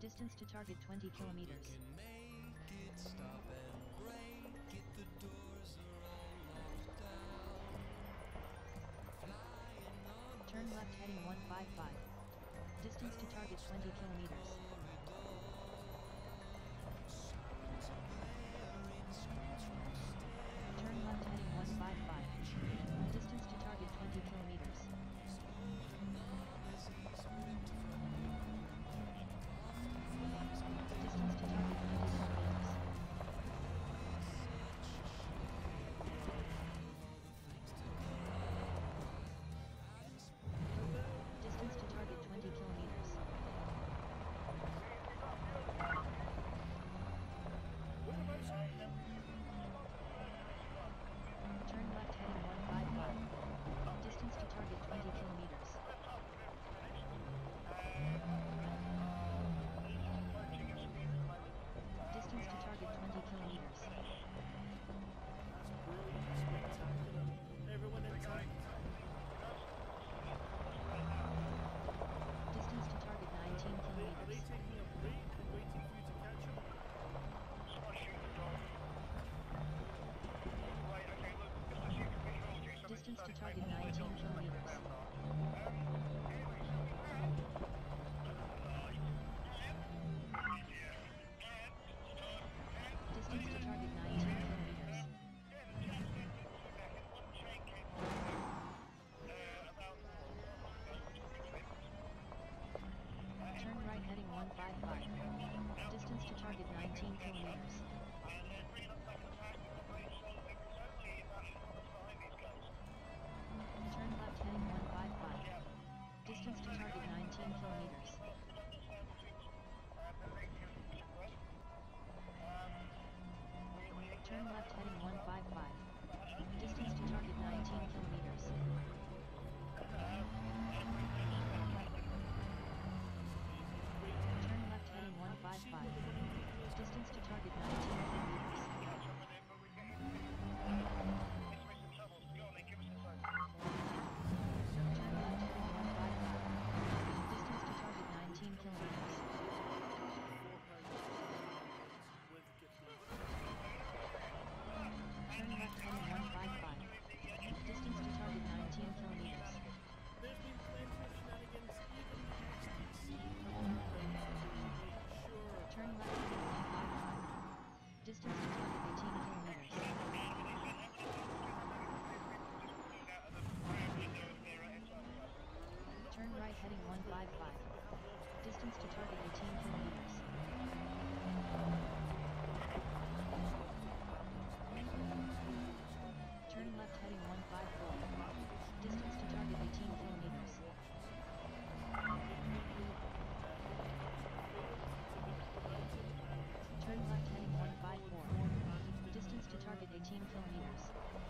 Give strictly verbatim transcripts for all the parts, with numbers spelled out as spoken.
Distance to target twenty kilometers. We can make it stop and break it. The doors are all locked down. Flying on Turn left heading one five five. Distance to target twenty kilometers. Turn left heading one five five. Distance to target twenty kilometers. Distance to target twenty kilometers. Distance to target twenty kilometers. Turn left heading one five five. Distance to target twenty kilometers. Distance to target twenty kilometers. That's brilliant, spectacular. Everyone intact. Distance to target nineteen Are they, are they kilometers. taking a break and waiting for you to catch them? Distance to target nineteen kilometers. Distance to target nineteen kilometers. Turn right heading one five five. Distance to target nineteen kilometers. Turn left heading one five five. Distance to target nineteen kilometers. Turn left heading one five five. Distance to target nineteen kilometers. Turn left heading one five five. Distance to target nineteen kilometers. Turn left heading one five five. Distance to target nineteen kilometers. Turn left heading one five five. Distance to target nineteen kilometers. There's been plenty of shenanigans, even the H T C coming sure. Turn left heading one five five. Distance to target eighteen kilometers. Turn right heading one five five. Distance to target eighteen kilometers. Turn left heading one five four. Distance to target eighteen kilometers. Turn left heading one five four. Distance to target eighteen kilometers.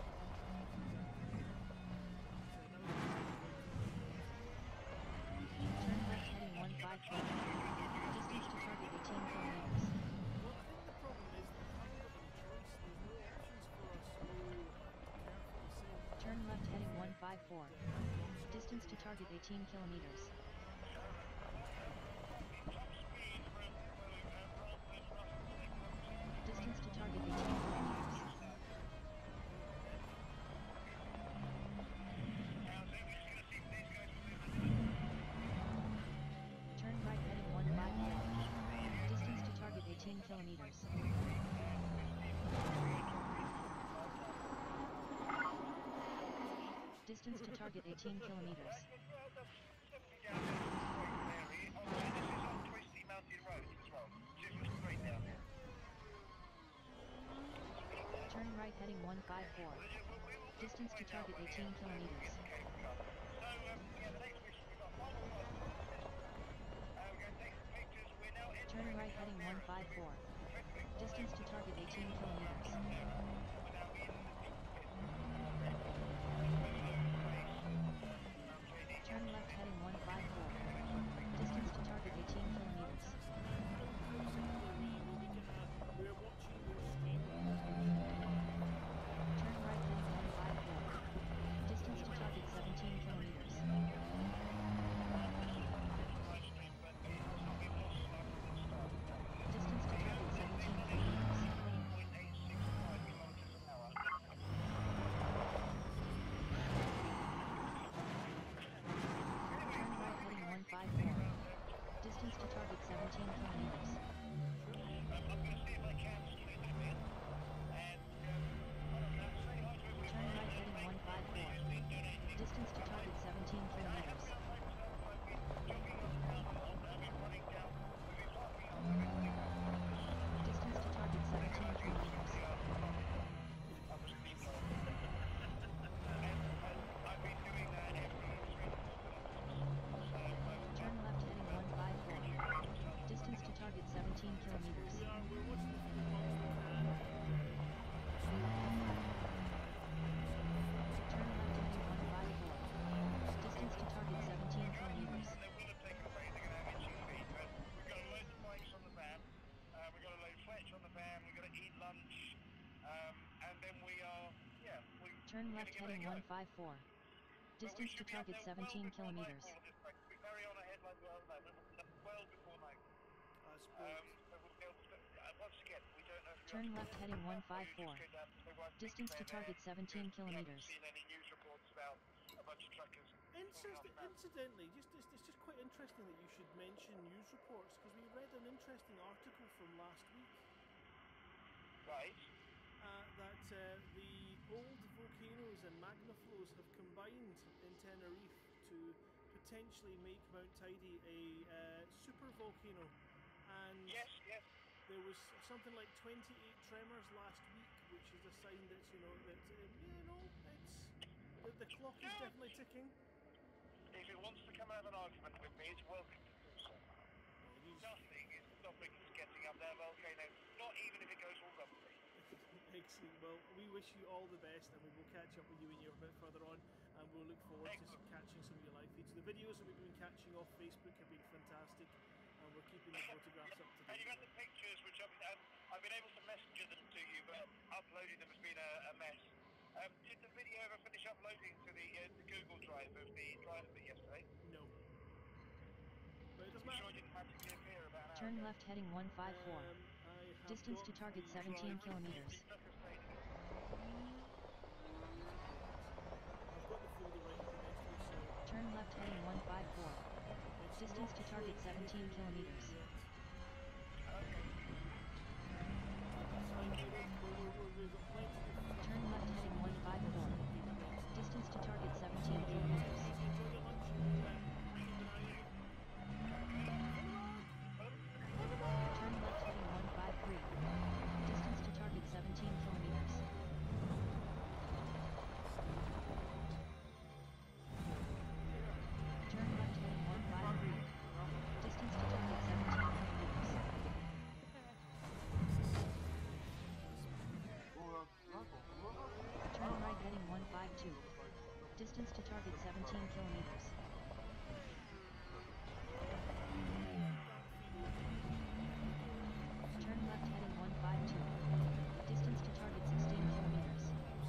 Turn left heading one five four. Distance to target eighteen kilometers. Well, I think the problem is that we haven't got any choice. There's no options for us, so carefully safe. Turn left heading one five four. Distance to target eighteen kilometers. Distance to target eighteen kilometers. Turn right heading one five four. Distance to target eighteen kilometers. Distance to target eighteen kilometers. Turn right heading one five four. Distance to target eighteen kilometers. Turn right heading one five four. Distance to target eighteen kilometers. Turn left heading one five four. Distance to target eighteen kilometers. We're watching your stream. Turn right heading one five four. Distance to target seventeen kilometers. Turn left heading one five four. Distance to target seventeen kilometers. We carry on ahead like we are at the moment, well before night. That's Um, great. so we'll be able to, uh, once again, we don't know if you're Turn up to left it, heading or one five you four. just go down to the one Distance to thing there, target seventeen because we haven't kilometers. seen any news reports about a bunch of truckers. Incident, incidentally, just it's, it's just quite interesting that you should mention news reports, because we read an interesting article from last week Right. uh, that uh, the old volcanoes and magma flows have combined in Tenerife to potentially make Mount Teide a uh, super volcano, and Yes, yes. there was something like twenty-eight tremors last week, which is a sign that you know that uh, you know it's the, the clock is Yeah. definitely ticking. If it wants to come and have an argument with me, it's welcome to do so. Well, it is- Nothing is stopping us getting up that volcano, not even if it goes all rumbly. Excellent. Well, we wish you all the best, and we will catch up with you when you're a bit further on, and we'll look forward to Excellent. catching some of your live feeds. The videos that we've been catching off Facebook have been fantastic, and we're keeping the photographs up to And date. you've had the pictures, which I've, um, I've been able to messenger them to you, but uploading them has been a, a mess. Um, did the video ever finish uploading to the, uh, the Google Drive of the drive of it yesterday? No. But it doesn't You sure matter. it didn't magically appear about an hour Turn ago? left heading one five four. Um, I have Distance got to target the seventeen drive- kilometers. Truckers page again. I've got the folder right in front of me, so Turn left heading one five four. it's Distance not to target showing seventeen anything kilometers. yet. Okay. That's fine. We're, we're, we're, we've got plenty of Turn left heading one five four. Distance to target seventeen Enjoy kilometers. your lunch and uh, keep an eye on it. Turn left heading one five three. Distance to target seventeen kilometers. Turn left heading one five three. Distance to target seventeen kilometers. Turn right heading one five two. Distance to target seventeen kilometers. Turn left heading one five two. Distance to target sixteen kilometers.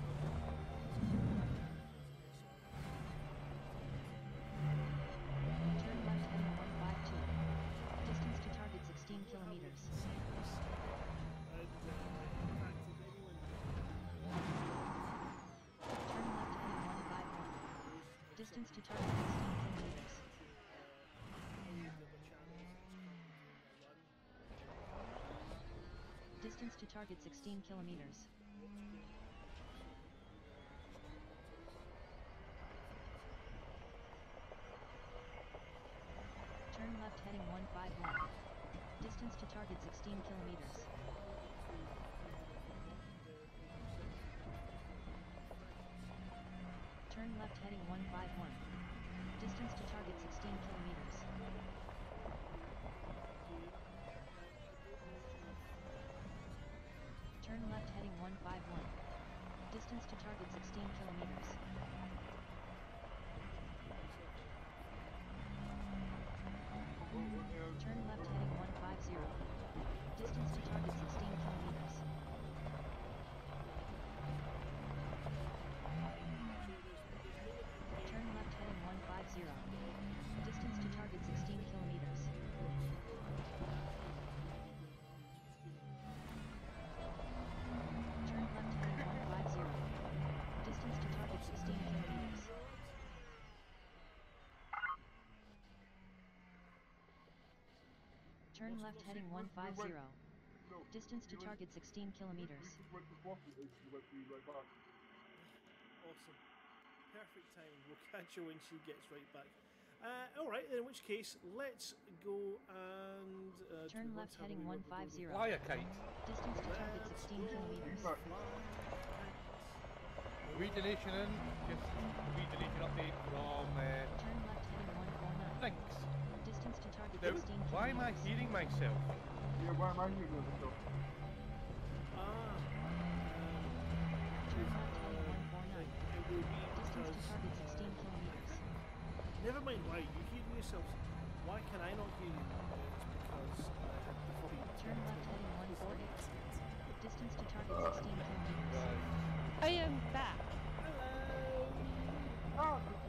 Turn left heading one five two. Distance to target sixteen kilometers. Turn left heading one five one. Distance to target sixteen kilometers. Distance to target sixteen kilometers. Turn left heading one five one. Distance to target sixteen kilometers. Turn left heading one five one. Distance to target sixteen kilometers. Turn left heading one five one. Distance to target sixteen kilometers. Turn left heading one five zero. Distance to target sixteen kilometers. Turn left heading one five zero. Distance to target sixteen kilometers. Turn left heading one five zero. Distance to target sixteen kilometers. Turn left heading one five zero. Distance to target sixteen kilometers. Awesome. Perfect timing. We'll catch her when she gets right back. Uh, Alright, in which case, let's go and... Uh, do Turn we want left to have a heading wee one word five with zero. Fly a kite. Distance to target Let's sixteen go kilometers. fly kites. Redonation in. Just redonation update from uh, Turn left heading one four nine. Thanks. Distance to target Now, sixteen why am I kilometers. hearing myself? Yeah, why am I hearing myself? Ah. Turn left heading one four nine. It will be Distance to because, target uh, sixteen kilometers. Never mind why you hear yourself. Why can I not hear you? It's because I had the feed. Turn left heading one four eight. Distance to target sixteen kilometers. Right. I am back. Hello.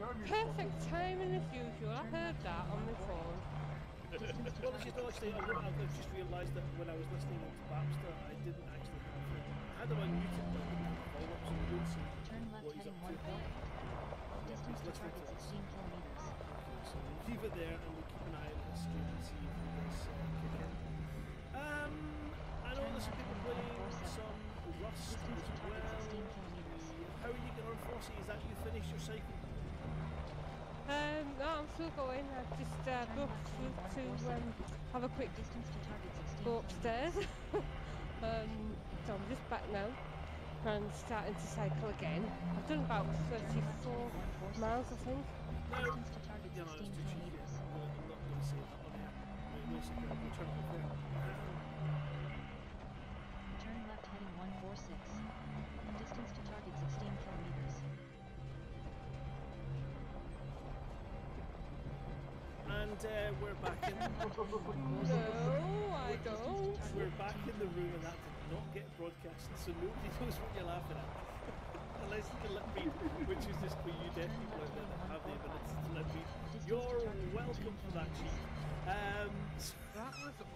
perfect timing as usual. I heard that on my phone. Distance to Well, it's just target honestly, sixteen I've, I've kilometers. just realised that when I was listening to Babster, I didn't actually have it. I had him unmuted, but I didn't have the volume up, so we don't see Turn left what he's heading up one to. four eight. Yeah, Distance he's to listening target to us. sixteen kilometers. Okay, so we'll leave it there and we'll keep an eye on his stream and see if he does uh, kick in. Um, I know Turn there's some left people heading playing one four seven. some Rust Distance as to target well. sixteen kilometers. How are you getting on, Flossie? Is that you finished your cycle? Um, no, I'm still going. I've just uh, Turn booked left through heading one to four um, seven. have a quick Distance to target sixteen go kilometers. upstairs. um, so I'm just back now and starting to cycle again. I've done about thirty-four miles, I think. No. Distance to target Yeah, no, it's sixteen too cheeky. kilometers. I'm not, I'm not going to say that on air. Wait, wait a second, we'll turn it off there. Turn left heading one four six. Distance to target sixteen kilometers. And uh, we're back in. No, I don't. We're back in the room, and that did not get broadcast, so nobody knows what you're laughing at. Unless you can let me, which is just for you deaf people out there that have the ability to let me. You're welcome for that, Chief. Um, That was not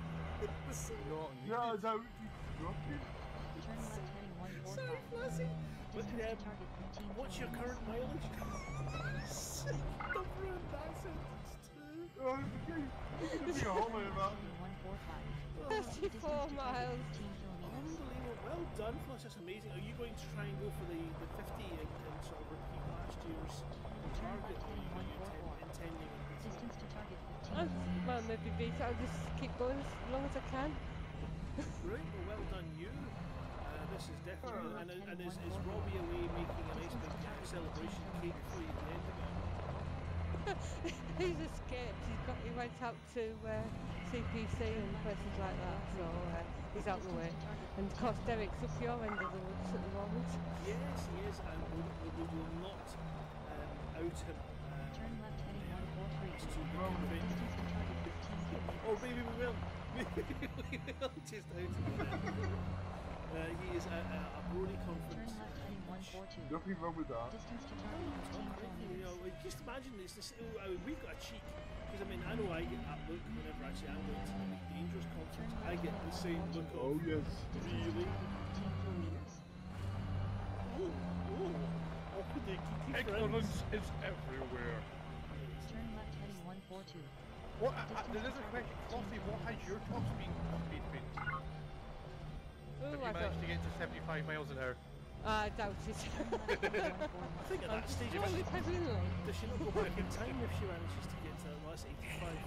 Yeah, needed. no, you dropped it. Turn left heading one four sorry, five. Flossie. But Distance to um, target fifteen what's your current kilometers. mileage? Don't ruin that sentence too. Oh, it's okay. You can be a holler about it. one four five. thirty-four miles. fifteen kilometers. Unbelievable. Well done, Flush. That's amazing. Are you going to try and go for the, the fifty and, and sort of repeat last year's target? Or are you, are you ten, intending on beating it? Distance to target fifteen I'll, kilometers. well, maybe beat it. I'll just keep going as long as I can. Right, well, well done you. Uh, this is definitely, and, and is, is Robbie away making a nice big uh, celebration cake for you at the end of it? He's escaped. He's got. He went out to uh, C P C and places like that, so uh, he's out the way. And of course, Derek's up your end of the woods at the moment. Yes, he is, and we, we, we will not um, out him. Uh, Turn left heading one four three. to the convent. Distance to target fifteen kilometers. Or maybe we will. Maybe we will just out him. Uh, he is at a, a Brony Turn conference. left heading one four two. Nothing wrong with that. Distance to target fifteen You kilometers. know, like, just imagine this. this oh, I mean, we've got a cheek. Because I mean, I know I get that look whenever actually I'm going to the Elite Dangerous conference. I get the same look of. Oh, yes. Really? fifteen kilometers. Oh, oh. Oh, the geeky Ignorance friends. is everywhere. Turn left heading one four two. What? Uh, uh, there is a question. Flossie, what has your top speed speed been? Oh, Have you I managed don't. to get to seventy-five miles an hour? I doubt it. Turn left heading one four I one. think at that stage, Oh, does it's heavily late. she not go back in time if she manages to get to unless eighty-five?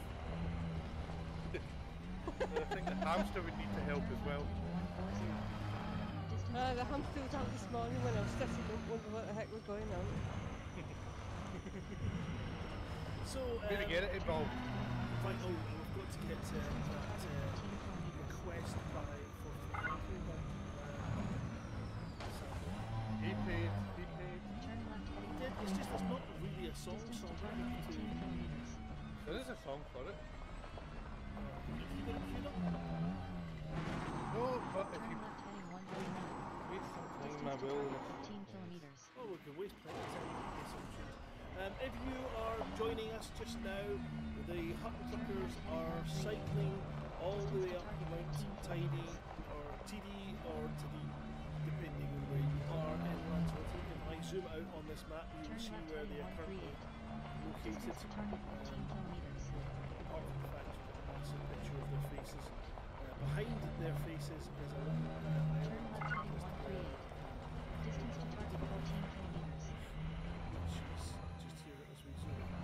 I think the hamster would need to help as well. Uh, the hamster was out this morning when I was setting up, wonder what the heck was going on. So, Way to um, get it involved. right, oh, we've got to get uh, that uh, request by for He paid. He paid. Turn left He heading did, it's just there's not really a song, Distance so to I'm target going fifteen to. kilometers. There is a song for it. If you got it queued up, No, but if Turn you left heading one three nine. wait some time, Distance I to will. target fifteen kilometers. oh, we can waste plenty of time to get some tunes. Um, if you are joining us just now, the Hutton Truckers are cycling all the way up Mount Teide, or T D, or T D, depending on where you are in Lanzarote. If I zoom out on this map, you will Turn see left where they heading are one three currently eight. located. Distance to target fifteen kilometers. Apart from the fact you've got a massive picture of their faces. Uh, behind their faces is a little uh, Turn island, left heading one three eight. Distance to target fourteen kilometers. which is just here as we zoom in.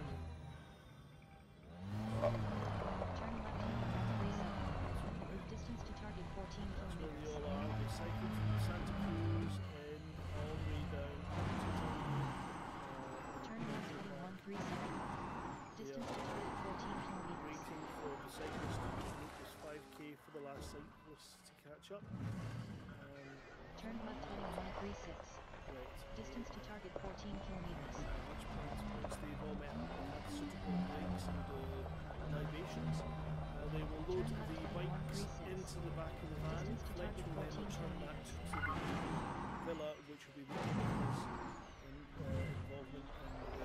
Turn left heading one three seven. Distance to target fourteen That's where they kilometers. all are. They cycled from Santa Cruz in all the way down to Teide. Turn left heading one three seven. Distance to target fourteen kilometers. Waiting for the cyclists to complete this five K for the last cyclists to catch up. Um, Turn left heading one three six. right. Distance to target fourteen kilometers. At which point, once they've all met up and had suitable breaks and uh, libations, uh, they will load the bikes into the back of the van, collect and then return that to the villa, which will be the people's in, uh, involvement in the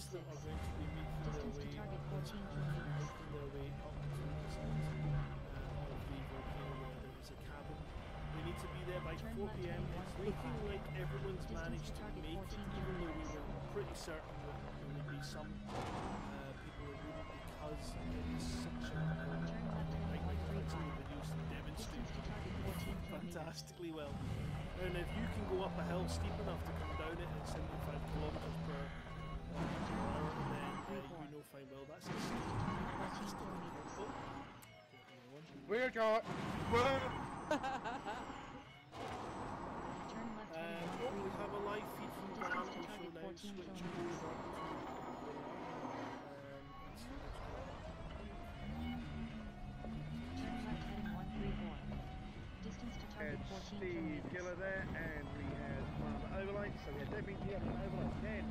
rest of them are going to be making their Distance to way target up fourteen this- kilometers. making their way up to the side uh, of the volcano where there is a cabin. They need to be there by Turn four left p m. heading It's one looking thirty-five. like everyone's Distance managed to to target make it, fourteen even though we kilometers. were pretty certain that there would be some uh, people who wouldn't, because it is such a Turn left heading like one the thirty-five. videos demonstrate Distance to target fourteen kilometers. fantastically well. And if you can go up a hill steep enough to come down it at seventy-five kilometers per hour, then uh, you know fine well that's a fourteen kilometers. oh, Where got? Well, Turn left heading Um, one oh, we thirty-five. have a live feed from Distance Graham to who target show now fourteen switching kilometers. over to um, and see what's going on. Turn left heading one thirty-four. Distance to target And fourteen Steve kilometers. Giller there, and we had Martha Overlight, so we had Debbie here from Overlight again.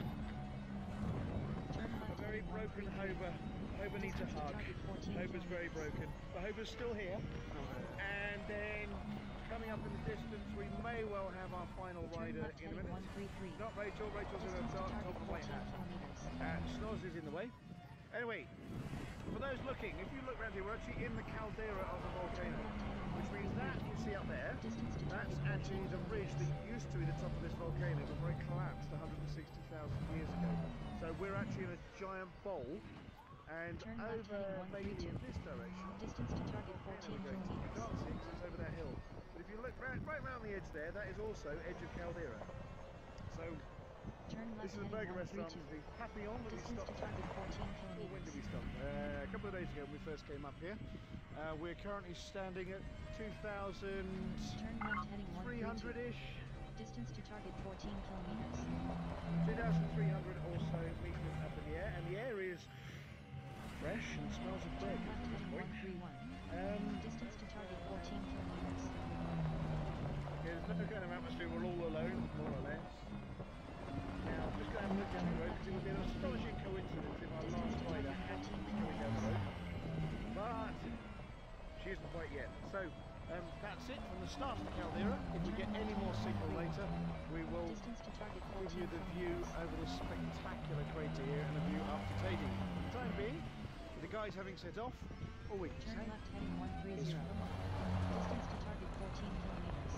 Turn A left very heading one broken thirty-three. Hober. Hober needs a Distance to hug. target fourteen Hober's very kilometers. broken. But Hober's still here. And then coming up in the distance, we may well have our final Turn rider left in a heading minute. one thirty-three. Not Rachel. Rachel's in Distance the to top, top target of the white fourteen hat. kilometers. And Snoz is in the way. Anyway, for those looking, if you look round here, we're actually in the caldera of the volcano, which means that you see up there, Distance to that's target actually the ridge that used to be the top of this volcano before it collapsed one hundred sixty thousand years ago. So we're actually in a giant bowl, and Turn left over heading one maybe thirty-two. in this direction, Distance to target volcano fourteen we're going to. You kilometers. can't see because it's over that hill. But if you look right, right round the edge there, that is also edge of caldera. So Turn left this is a heading burger one restaurant, thirty-two. the Papillon that we Distance stopped to target fourteen Oh, when did we kilometers. stop? Uh, a couple of days ago when we first came up here. Uh, we're currently standing at two thousand Turn left heading one three hundred thirty-two. ish, Distance to target fourteen kilometers. two thousand three hundred or so meters up in the air, and the air is fresh and smells of Turn burgers left at this heading point. one thirty-one. Um, Distance to target fourteen kilometers. yeah, there's no kind of atmosphere, we're all alone, more or less. Now, I'm just going to have a look down the road because it would be an astonishing coincidence if our Distance last to rider target happened to fourteen be coming down the kilometers. road. But she isn't quite yet. So um, that's it from the start of the caldera. If we get any more signal later, we will Distance to target give fourteen you the view kilometers. over the spectacular crater here and a view up to Teide. For the time being, with the guys having set off, all we can Turn say left heading one is thirty. Distance to target fourteen kilometers.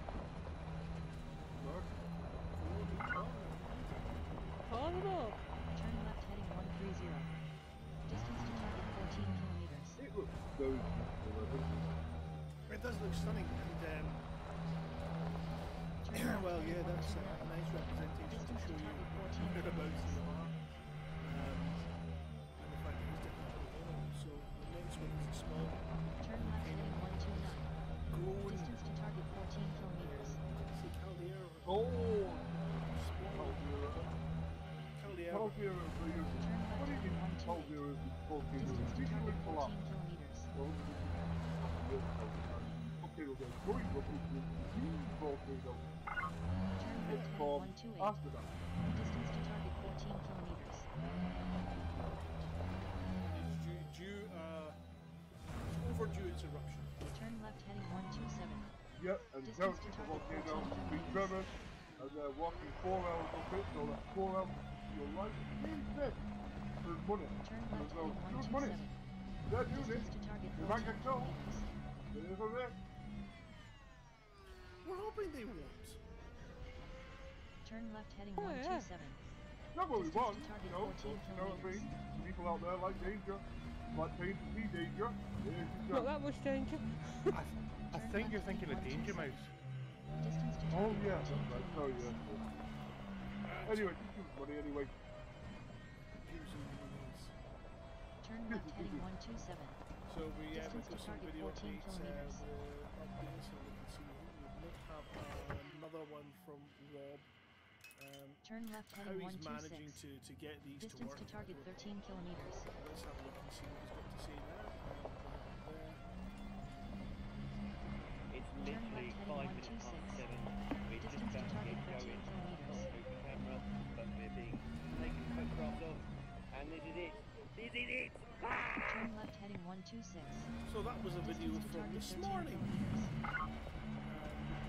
Call them up. Turn left heading one thirty. Distance to target fourteen kilometers. it looks very beautiful. I think. It does look stunning, and um, Turn left well, heading yeah, that's uh, one a nice representation to Distance show to you target fourteen whereabouts kilometers. you are, um, and the fact that it's different volcano. So the next one is a small Turn left heading one twenty-nine. growing. Distance to target fourteen kilometers. See caldera. Oh! Small Caldera. caldera. Caldera is the usual. What do you mean Caldera is the volcano? Distance to Usually target collapse. fourteen kilometers. Well, okay, we're going going up into the huge volcano. Turn left It's heading called one twenty-eight. after that. Distance to target fourteen kilometers. It's due, due uh, it's overdue its eruption. Turn left heading one twenty-seven. Yeah, and Distance down to to the target volcano, fourteen big kilometers. tremors, and they're walking four hours up it, so that's four hours to your life. Here's this. There's money. Turn There's left no, heading one there's money. twenty-seven. They're doing it. Distance to target You might fourteen get killed. kilometers. There's a risk. We're hoping they won't. Turn left heading Oh, one yeah. twenty-seven. Not what we Distance want, to target you know, fourteen but you know what I kilometers. mean? People out there like danger, like paying to see danger. There's your Not chance. that much danger. I, I think you're thinking of Danger Mouse. Distance to Oh target yeah, fourteen that's right, oh yeah. kilometers. Anyway, just give us money anyway. Here's the news. Turn left heading one twenty-seven. So we uh, Distance we've to got some target video fourteen updates, uh, kilometers. the updates, so we can see we might have uh, another one from Rob. Um, Turn left how heading one he's managing twenty-six. to, to get these to Distance work. to target thirteen kilometers. Let's have a look and see what he's got to say there. And, uh, there. It's Turn literally left heading five one minutes two past six. seven. We're just Distance to about to target get thirteen going. Not kilometers. through the camera, but we're being taken photographs of. And this is it. This is it. Turn left heading one two six. So that was a video Distance to from target this thirteen morning. kilometers. Um,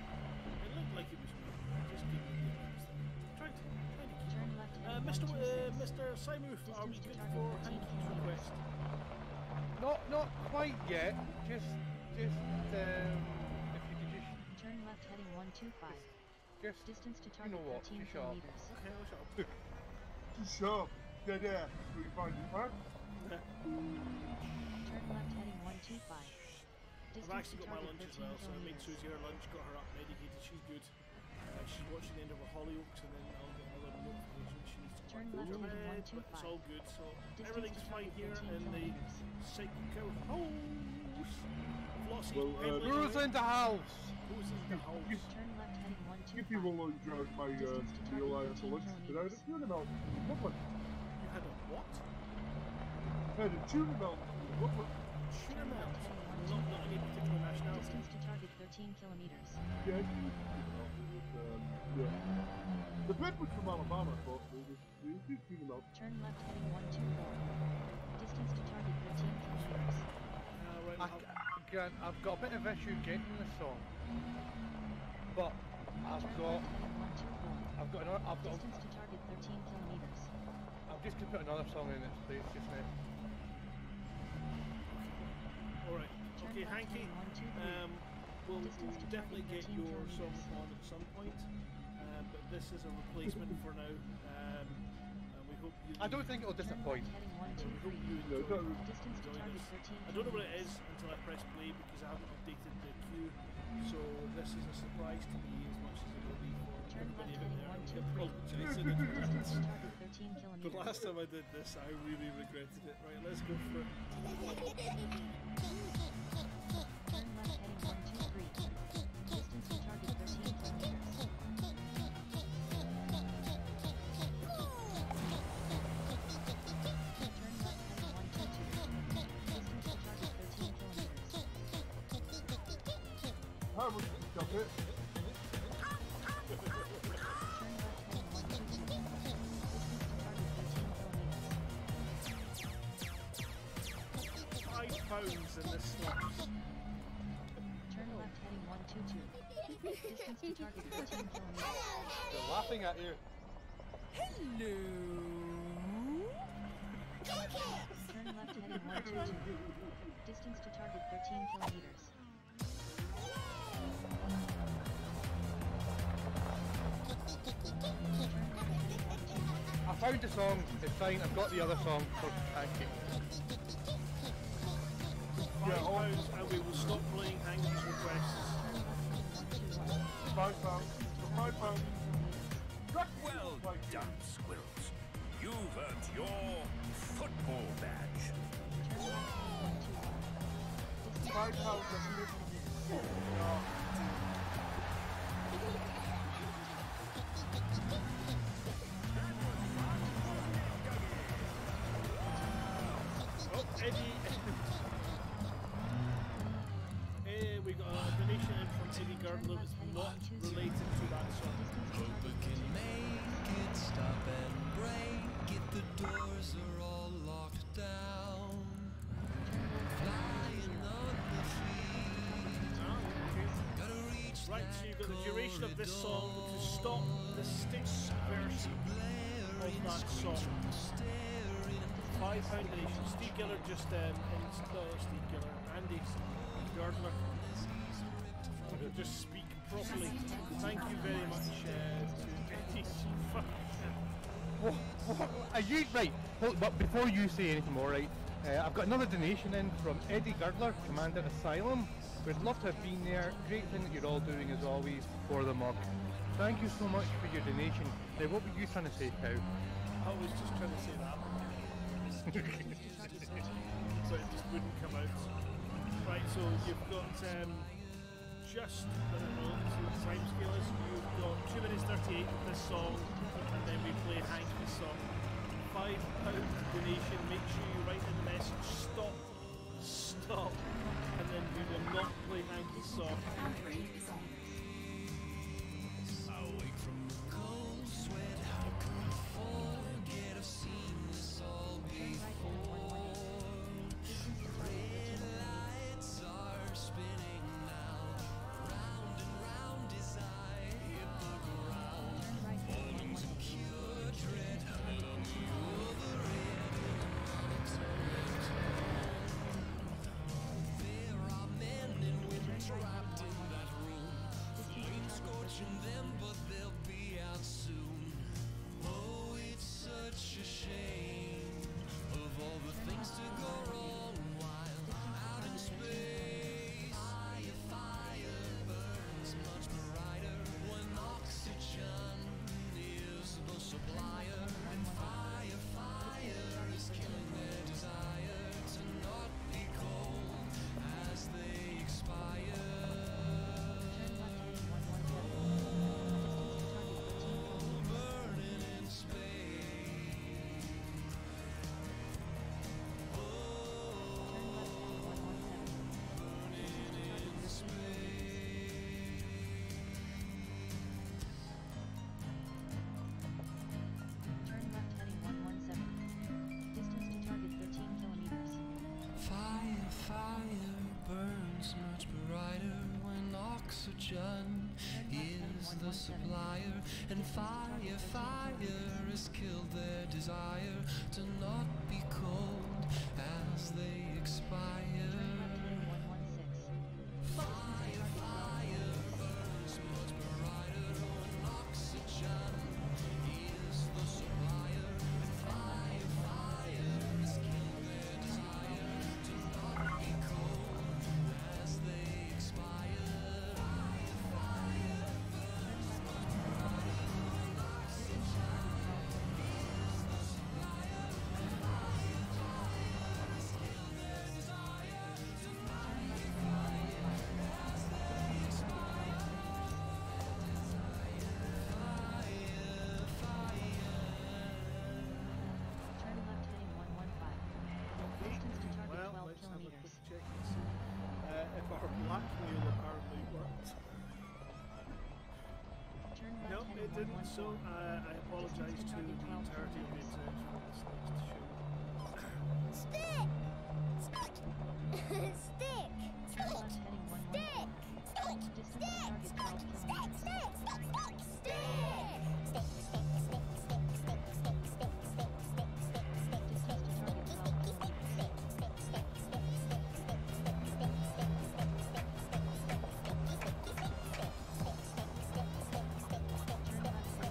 it looked like it was me. Just give me the honest thing. Trying to, trying to keep Turn up. left Uh, heading Mister one W- two uh, six. Mister Simoof, are we good for Hankey's request? Not, not quite yet. Just, just, um, if you could just, Turn left heading one two five. just, Distance to you target know what, thirteen just shut up. kilometers. Okay, I'll shut up. Just shut up. Dead air. So you find it, huh? Turn left heading one two five. I've Distance actually to got my target lunch as thirteen well, so I made kilometers. Susie her lunch, got her up, medicated, she's good. Uh, she's watching the end of her Hollyoaks, and then I'll get another notification she needs to Turn go left to heading bed, one two but it's five. all good, so Distance everything's to fine target here thirteen in the kilometers. Psycho House. Flossie, Well, uh, pedaling Who's away. in the house? Who's in the house? Turn left heading one two Give people five. a drug my uh, Distance to meal target out for lunch thirteen today. The tuna melt. Lovely. You had a what? Had a tuna melt. Lovely. Tuna Turn melt. left heading one Not, two not five. any particular nationality. Distance to target thirteen kilometers. Yeah. Um, yeah. The bed was from Alabama, but it was, it was just tuna melt. Turn left heading one two four. Distance to target thirteen kilometers. Uh, right, I, I'll- Grant, I've got a bit of issue getting this song, but I've Turn got, left heading one two four. I've got another, I've got, Distance to target thirteen kilometers. I'm just gonna put another song in its place just now. Alright, Turn okay, left Hanky, heading one two three. um, we'll, Distance we'll to definitely target get thirteen your song kilometers. on at some point, uh, but this is a replacement for now, um, and we hope you... I don't think it'll Turn disappoint. left heading one yeah, two we hope three. you No, enjoy, don't- Distance to enjoy target this. thirteen I don't know what it kilometers. is until I press play because I haven't updated the queue, so this is a surprise to me as much as it will be for Turn everybody left out heading there. one I two three. apologise in Distance to advance. target thirteen The kilometers. last time I did this, I really regretted it. Right, let's go for it. Turn left heading one two three. Distance to target thirteen kilometers. Turn left heading one two two. Distance to target thirteen kilometers. How much did you jump it? Turn left heading one two two. Distance to target thirteen kilometers. Five pounds in this slot. Turn left heading one two two. Distance to target thirteen kilometers. They're laughing at you. Turn left heading one two two. Distance to target thirteen kilometers. I found the song, it's fine, I've got the other song for Hanky. Five pounds, and we will stop playing Hanky's requests. Five pounds. Five pounds. Well done, squirrels. You've earned your football badge. Five pounds. Oh, Eddie. Eh, we got a donation in from Eddie Gardner that's not related to that song. Hope we can make it stop and break it. The doors are all locked down. Flying on the feet. Gotta reach Right, so you've got the duration of this song to stop the Styx version of that song. Five pound donation. Steve Giller just um, in, no, not Steve Giller, Andy Gardner. I can just speak properly. Thank you very much uh, to Eddie. What, what, are you, right, hold, but before you say anything more, right, uh, I've got another donation in from Eddie Girdler, Commander Asylum. We'd love to have been there. Great thing that you're all doing as always for the mug. Thank you so much for your donation. Now what were you trying to say, Cow? I was just trying to say that. So it just wouldn't come out. Right, so you've got um, just, I don't know, so the time scale is, you've got two minutes thirty-eight of this song, and then we play Hanky's song. Five pound donation, make sure you write in the message, stop, stop, and then we will not play Hanky's song. awake from the cold sweat. How can I forget? I've seen this all before. Red lights are spinning now. Round and round as I hit the ground. Falling secure, dread, head on the oxygen is the supplier, and fire, fire has killed their desire to not be cold as they expire. Fire, fire burns much brighter when oxygen is the supplier, and fire, fire has killed their desire to not be cold as they expire. Fire, fire burns much brighter when oxygen is the supplier, and fire, fire has killed their desire to not be cold as they expire. Turn left heading one one five. Distance to target Well, twelve let's have a kilometers. quick check and see uh, if our blackmail apparently worked. Turn left No, heading it didn't, one one so four. uh, I apologise to the entirety of the internet for this next show. Stick! Stick! Stick! Turn left heading one one four. Distance to target twelve kilometers. Distance to target twelve kilometers. Turn left heading one one four.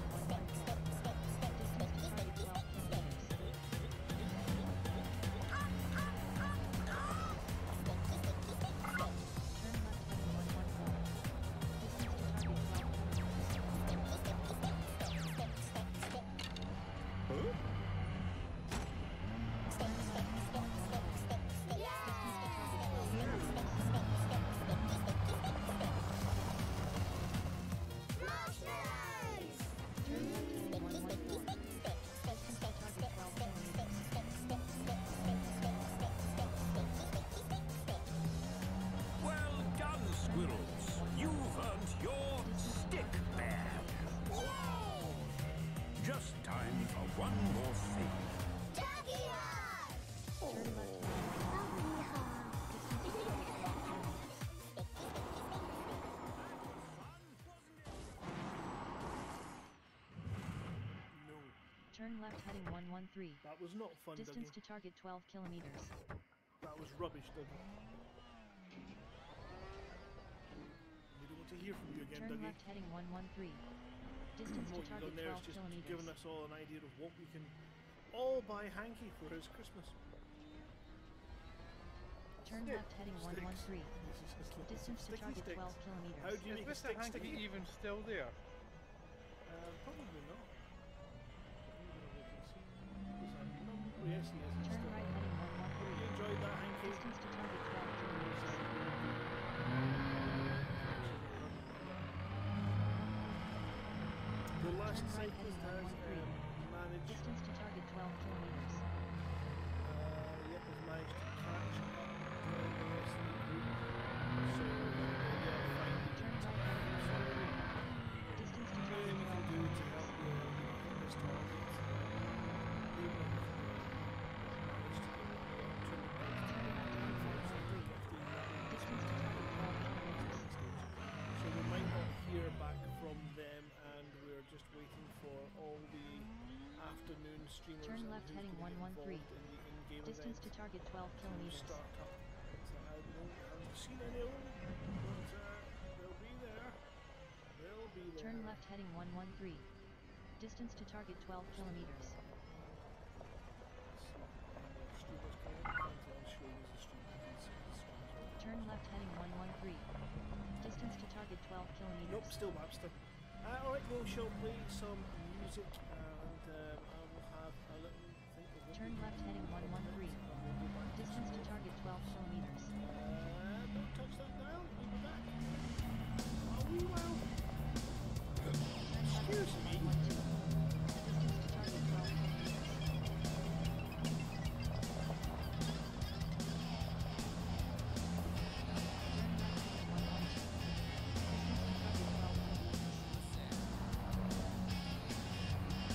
Distance to target twelve kilometers. Turn left heading one one four. Distance to Well done, squirrels. You've earned your stick badge. Just time for one more thing. No, Turn left heading one one three. that was not fun, Distance Dougie. to target twelve kilometers. That was rubbish, Dougie. We don't want to hear from you again, Turn Dougie. left heading one one three. Distance to What you've target done there is twelve just kilometers. giving us all an idea of what we can all buy hanky for his Christmas. Turn Stick. left heading one one three. This is just like Distance to sticky target sticks. twelve kilometers. How do you Is make a Mister stick Hanky sticky? even still there? Uh, probably not. Oh, yes, he is. He's Turn still right there. heading one one three. You enjoyed that, Hanky? Distance to target twelve kilometers. The last Turn right cyclist heading has one one three. um, managed, Distance to target twelve kilometers. uh, yep, has managed to catch up to the rest of the group. So, uh, yeah, finally. Turn right heading one one three. Distance to Anything target we can twelve do to kilometers. help you hit this target. Even if we manage to get it all turned Turn left heading one one three. Distance to target twelve kilometers. So we might not hear back from them, and we're just waiting for all the afternoon streamers Turn and left who's heading gonna be one one three. involved in the in-game Distance to event target twelve to kilometers. start up. So I don't, I haven't seen any of them, but uh, they'll be there. They'll be there. Turn left heading one one three. Distance to target twelve kilometers. Streamers coming. I'll show you the stream. You can see the streamers. Turn left heading one one three. Distance to target twelve kilometers. Nope, still Webster. Uh, Alright, we shall play some music and um, I will have a little think of what Turn we left can heading do one one three. and we'll go back to Distance to school. target twelve kilometers. Uh, don't touch that dial, we'll be back. Oh, we will. Turn left Excuse me. one one two. Distance to target twelve kilometers. Turn left heading one one two. Distance to target twelve kilometers.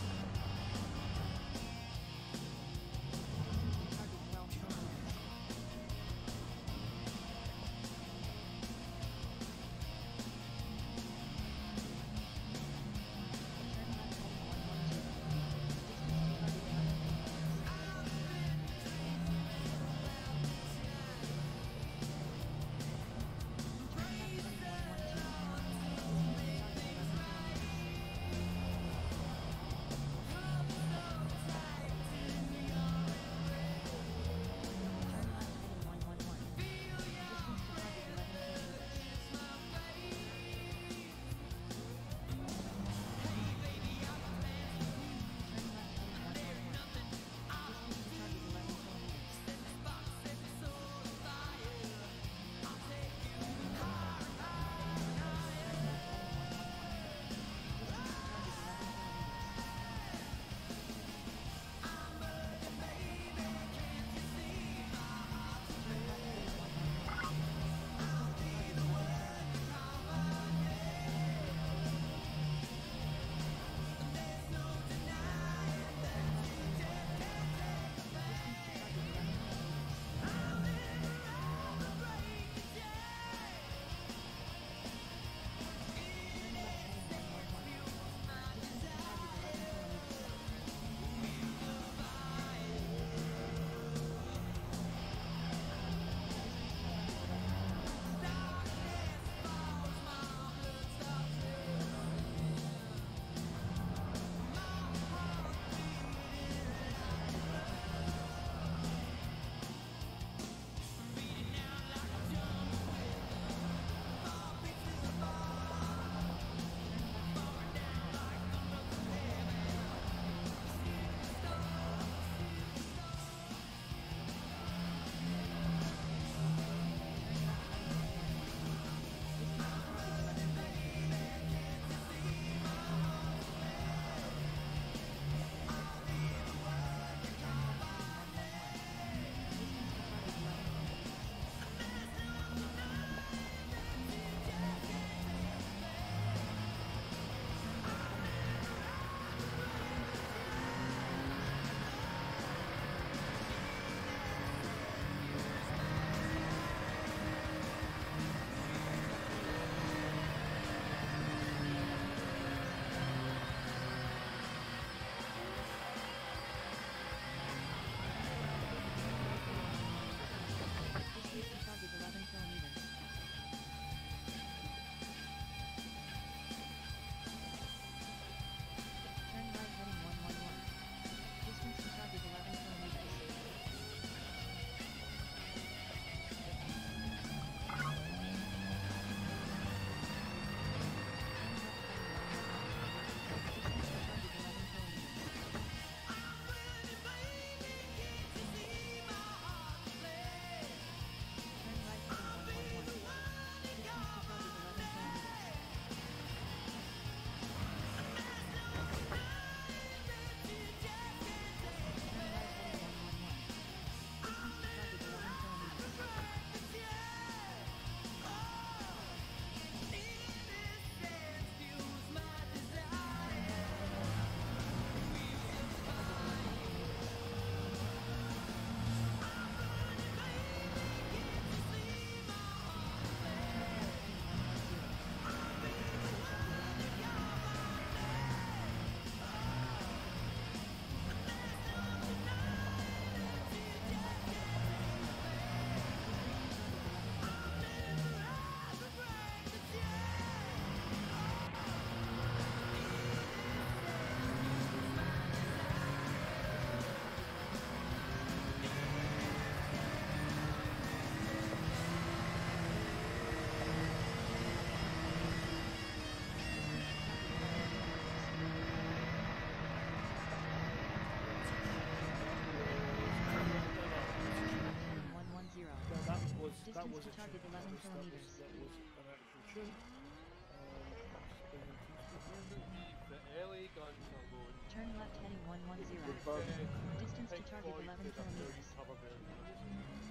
that Distance was to a target tune. eleven That was, that was, kilometers. that was an actual tune. Um, just bring in TeamSpeak here. The L A guns are going. Turn left heading one one zero. But Distance to Pink target Floyd eleven did a very kilometers. cover version of this.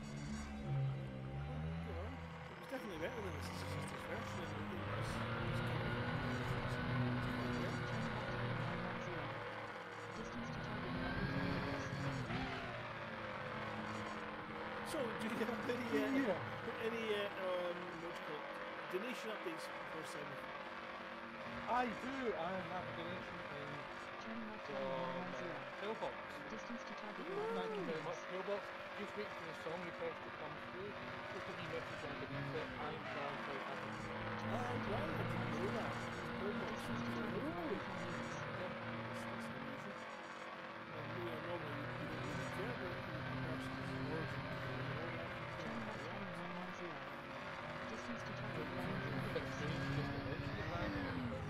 You know, it was definitely better than the sixties version. And it was, it was Turn left heading one one zero. Distance to target eleven kilometers. So, do you have any, uh, yeah. any uh, um, what do you call it, donation updates for Simon? I do. I have a donation in Turn left from heading one uh, one zero. Pillbox. Distance to target eleven Thank you very kilometers. much, Pillbox. Just wait for the song request to come through. Just a wee message underneath it. I'm Charles White Happy. Oh, right, I didn't know that. Pillbox. Distance to target eleven kilometers. That's, that's amazing. And we are normally, we don't really care about the person's origin and all that. Turn left heading one one zero. Distance to target eleven It's a bit kilometers. strange just to mention it randomly, but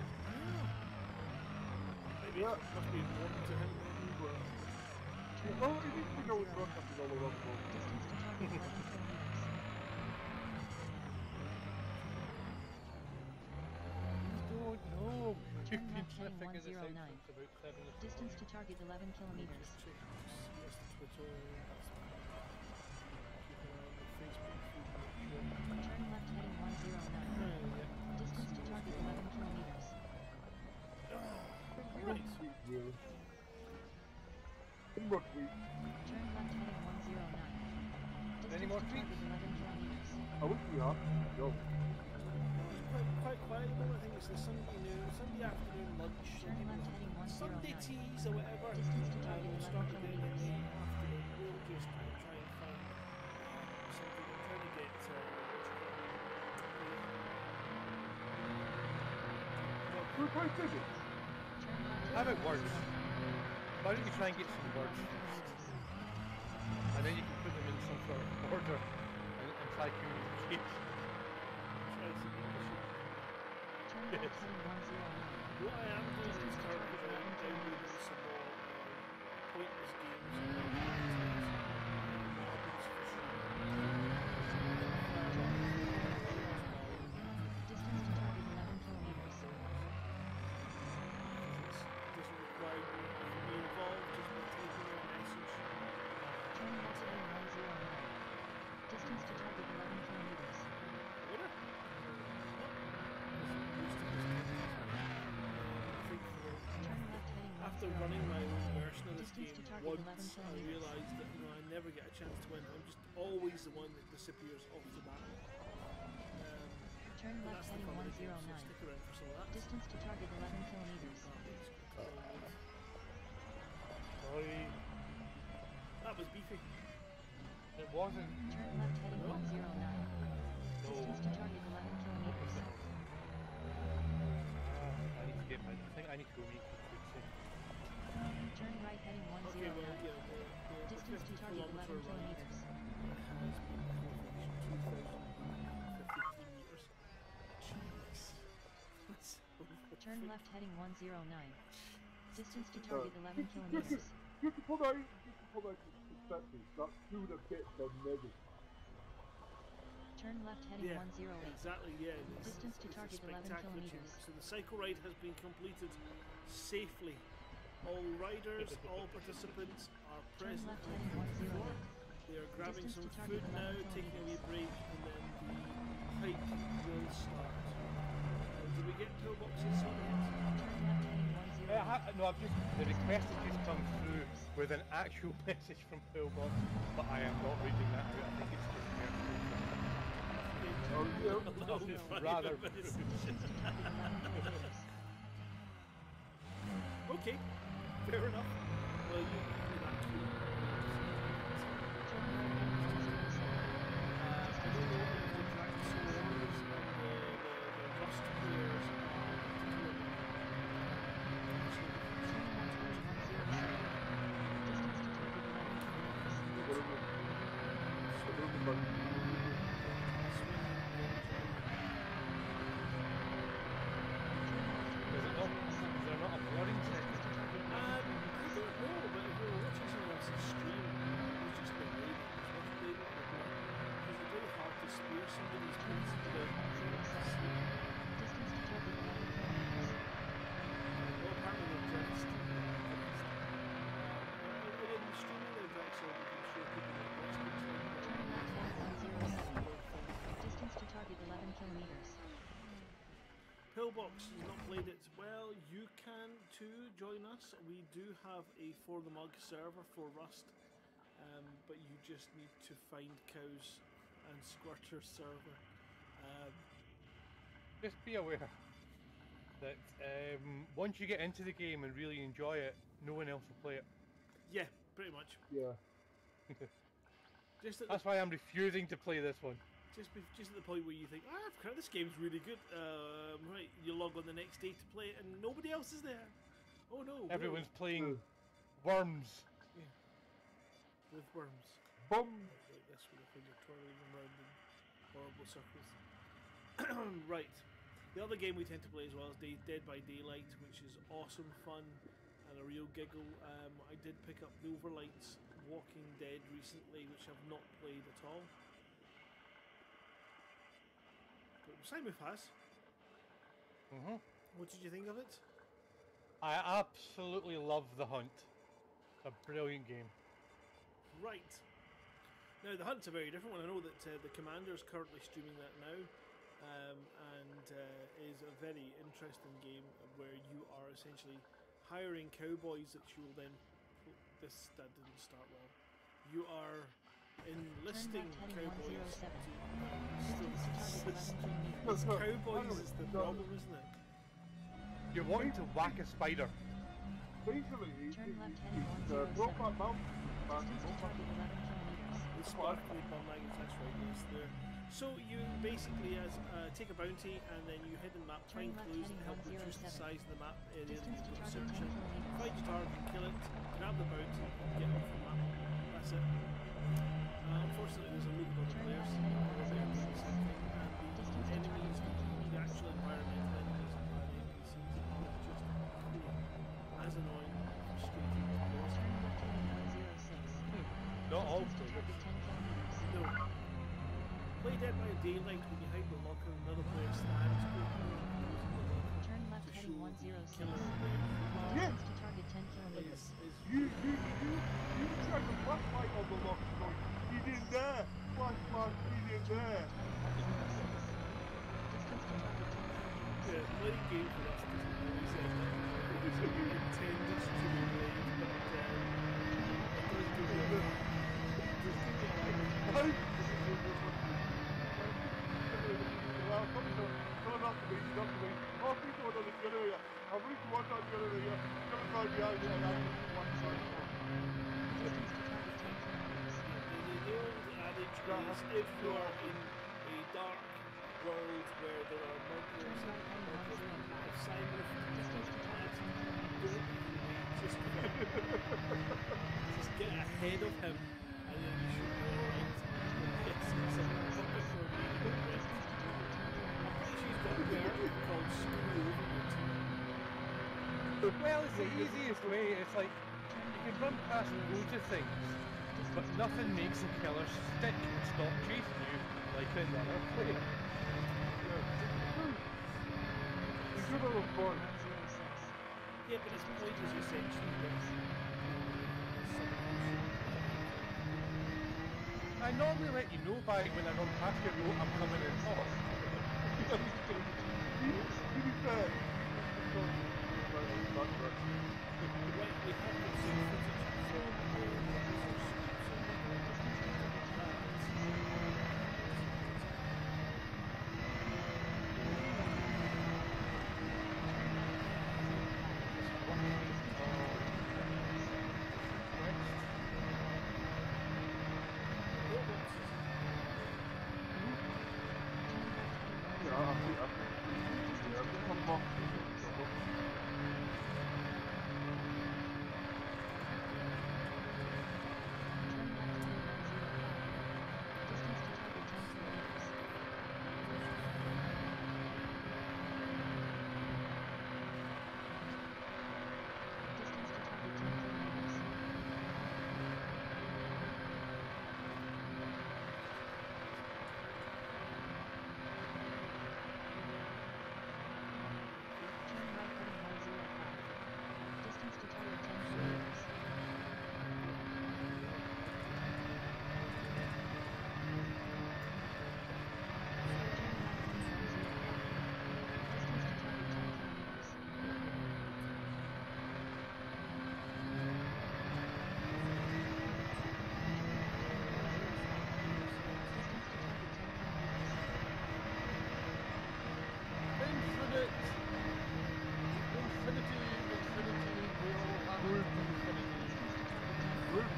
Maybe Yeah. it must be important to him. But, Turn well, left it heading needs to one go zero. broadcasting all around the world. Distance to target eleven kilometers. don't know. Turn You've been left heading sniffing one at this zero out nine. since about seven o'clock. Distance to target eleven kilometers. Check yes, the Twitter, that's keep an eye on the Facebook feed, make sure. Turn left heading one zero nine. Oh, yeah. Distance to target eleven kilometers. Right. Sweet, really. One more tweet. Turn left heading one zero nine. Distance Any more to target tweets? eleven kilometers. I wish we had. Go. It's quite, quite quiet at the moment. I think it's the Sunday noon, Sunday afternoon lunch. so Turn people- left heading one zero Sunday nine. teas or whatever. Distance to Uh, target we'll eleven start again in kilometers. the afternoon. We'll just uh, try and find um, something. I'm trying to get uh, what Two point digits. Turn left How about heading words? one zero nine. Why don't you try and get some words Eleven first? kilometers. And then you can put them in some sort of order and, and try communication. try some English. Turn left heading one zero nine. What I am doing is Distance to currently target eleven downloading kilometers. some more uh, pointless games and advertisements. Marbles for sure. Distance to target eleven kilometers. It doesn't require you to be involved just by typing in a message. Turn left heading one zero nine. Distance to target eleven kilometers. Would it? Most of this time, I think for- Turn left heading one after zero running my nine. own version of this Distance game to target eleven once, I kilometers. realised that you know I never get a chance to win. I'm just always the one that disappears off the map. Um, Turn but left that's the heading fun of one the zero game, so nine. stick around for some of that. Distance to target eleven kilometers. Sorry, That was beefy. it wasn't. Turn left heading one zero nine. No. Distance to target eleven kilometers. Ah, I need to get my. I think I need to go read the Turn right heading one Okay, zero well, nine. yeah, the, the, the Distance to fifty target kilometre eleven ride kilometers. has been coefficient two thousand fifty-three metres. Jeez. That's so Turn freaking- left heading one zero nine. Distance to target eleven Just to, kilometers. just to put that, in- just to put that in perspective, that's two and a bit per minute. Turn left heading Yeah, one zero eight. exactly, yeah. It's, Distance to it's a target eleven spectacular kilometers. tune. So the cycle ride has been completed safely. All riders, all participants are Turn present. left heading one zero eight. They are grabbing Distance some to target food now, eleven taking a wee kilometers. break, and then the hike will start. Uh, did we get pillboxes on it? Turn left heading one zero Uh, eight. ha- no, I've just the request has just come through with an actual message from Pillbox, but I am not reading that out. I think it's just there. Oh, yeah. That was funny, Rather but it's- Distance to target eleven kilometers. Okay, fair enough. Well, you do that too. Turn right heading one zero seven. Uh, I don't know if the Draxors and the, the, the Rust players are particularly Turn left heading one zero seven. Distance to target eleven kilometers. Is it not? Is there not a blurring section? Distance to target eleven Um, I kilometers. Pillbox has not played it. Well, you can too join us. We do have a For the Mug server for Rust, um, but you just need to find Cows and Squirter's server. Um, Just be aware that um, once you get into the game and really enjoy it, no one else will play it. yeah, pretty much. Yeah. Just at the That's why I'm refusing to play this one. Just, be, just at the point where you think, ah, I've heard this game's really good. Um, right, you log on the next day to play it, and nobody else is there. Oh no! Everyone's no. playing worms. Yeah. With worms. Bum. Like this with a finger twirling them around in horrible circles. Right. The other game we tend to play as well is Day, Dead by Daylight, which is awesome fun and a real giggle. Um, I did pick up the Overlight's Walking Dead recently, which I've not played at all. But Simon has. Mm-hmm. What did you think of it? I absolutely love The Hunt. It's a brilliant game. Right. Now, The Hunt's a very different one. I know that uh, the Commander's currently streaming that now, um, and uh, is a very interesting game where you are essentially hiring cowboys that you will then... This, that didn't start well. You are enlisting cowboys to... It's cowboys is the problem, isn't it? You're wanting to whack a spider. Basically, he's Turn left he's, heading he's one uh, zero broke that seven. mountain. Man, Distance to broke that target eleven kilometers. The sparkly bomb magnets, that's right, yes, there. So you basically as uh, take a bounty and then you hit the map, Turn find left clues that heading help one zero reduce the seven. size of the map area that Distance you've to got to target search ten in. kilometers. Find your target, kill it, grab the bounty, and get off the map. That's it. Uh, unfortunately, there's a loop of other Turn players. left heading one They're zero doing the six. same thing, and the Distance to target enemies, ten the kilometers. actual environmental enemies and the N P Cs are just cool, as annoying, frustrating as possible. Turn left heading one zero six. Not all Distance to players. target ten kilometers. No. Play Dead by Daylight when you hide the locker and another player stands open the windows in the locker Turn left to heading show one zero the six. killer where Yeah. Distance to target ten is, kilometers. is You, you, you, you tried the flashlight on the lock going, he's in there! Flashlight, he's in there! Distance to target ten kilometers. yeah, playing games with us doesn't always end up it is intended to be played, but um, it does give you a it does give you a Hey! Well, come on, no, not to me, not to me. Oh, people are on the generator. I'm ready to watch that generator. Come and find me out here, and I'm going to watch that. Distance to target ten kilometers. The, the old adage is if you are in a dark world where there are murderers Turn and right heading one zero five. if Simon Distance to target ten kilometers. don't just just get ahead of him and then you should be alright. Yes, it's a bucket for me. Distance to target ten kilometers. She's got a gadget called Screw Over You too. Well, it's the easiest way. It's like you can run past loads of things, but nothing makes the killer stick and stop chasing you like another player. He's good on the fun. one zero six. Yeah, but his point is essentially this. I normally let you know by when I run past your road I'm coming in hot. To be fair. Right, we have got some footage from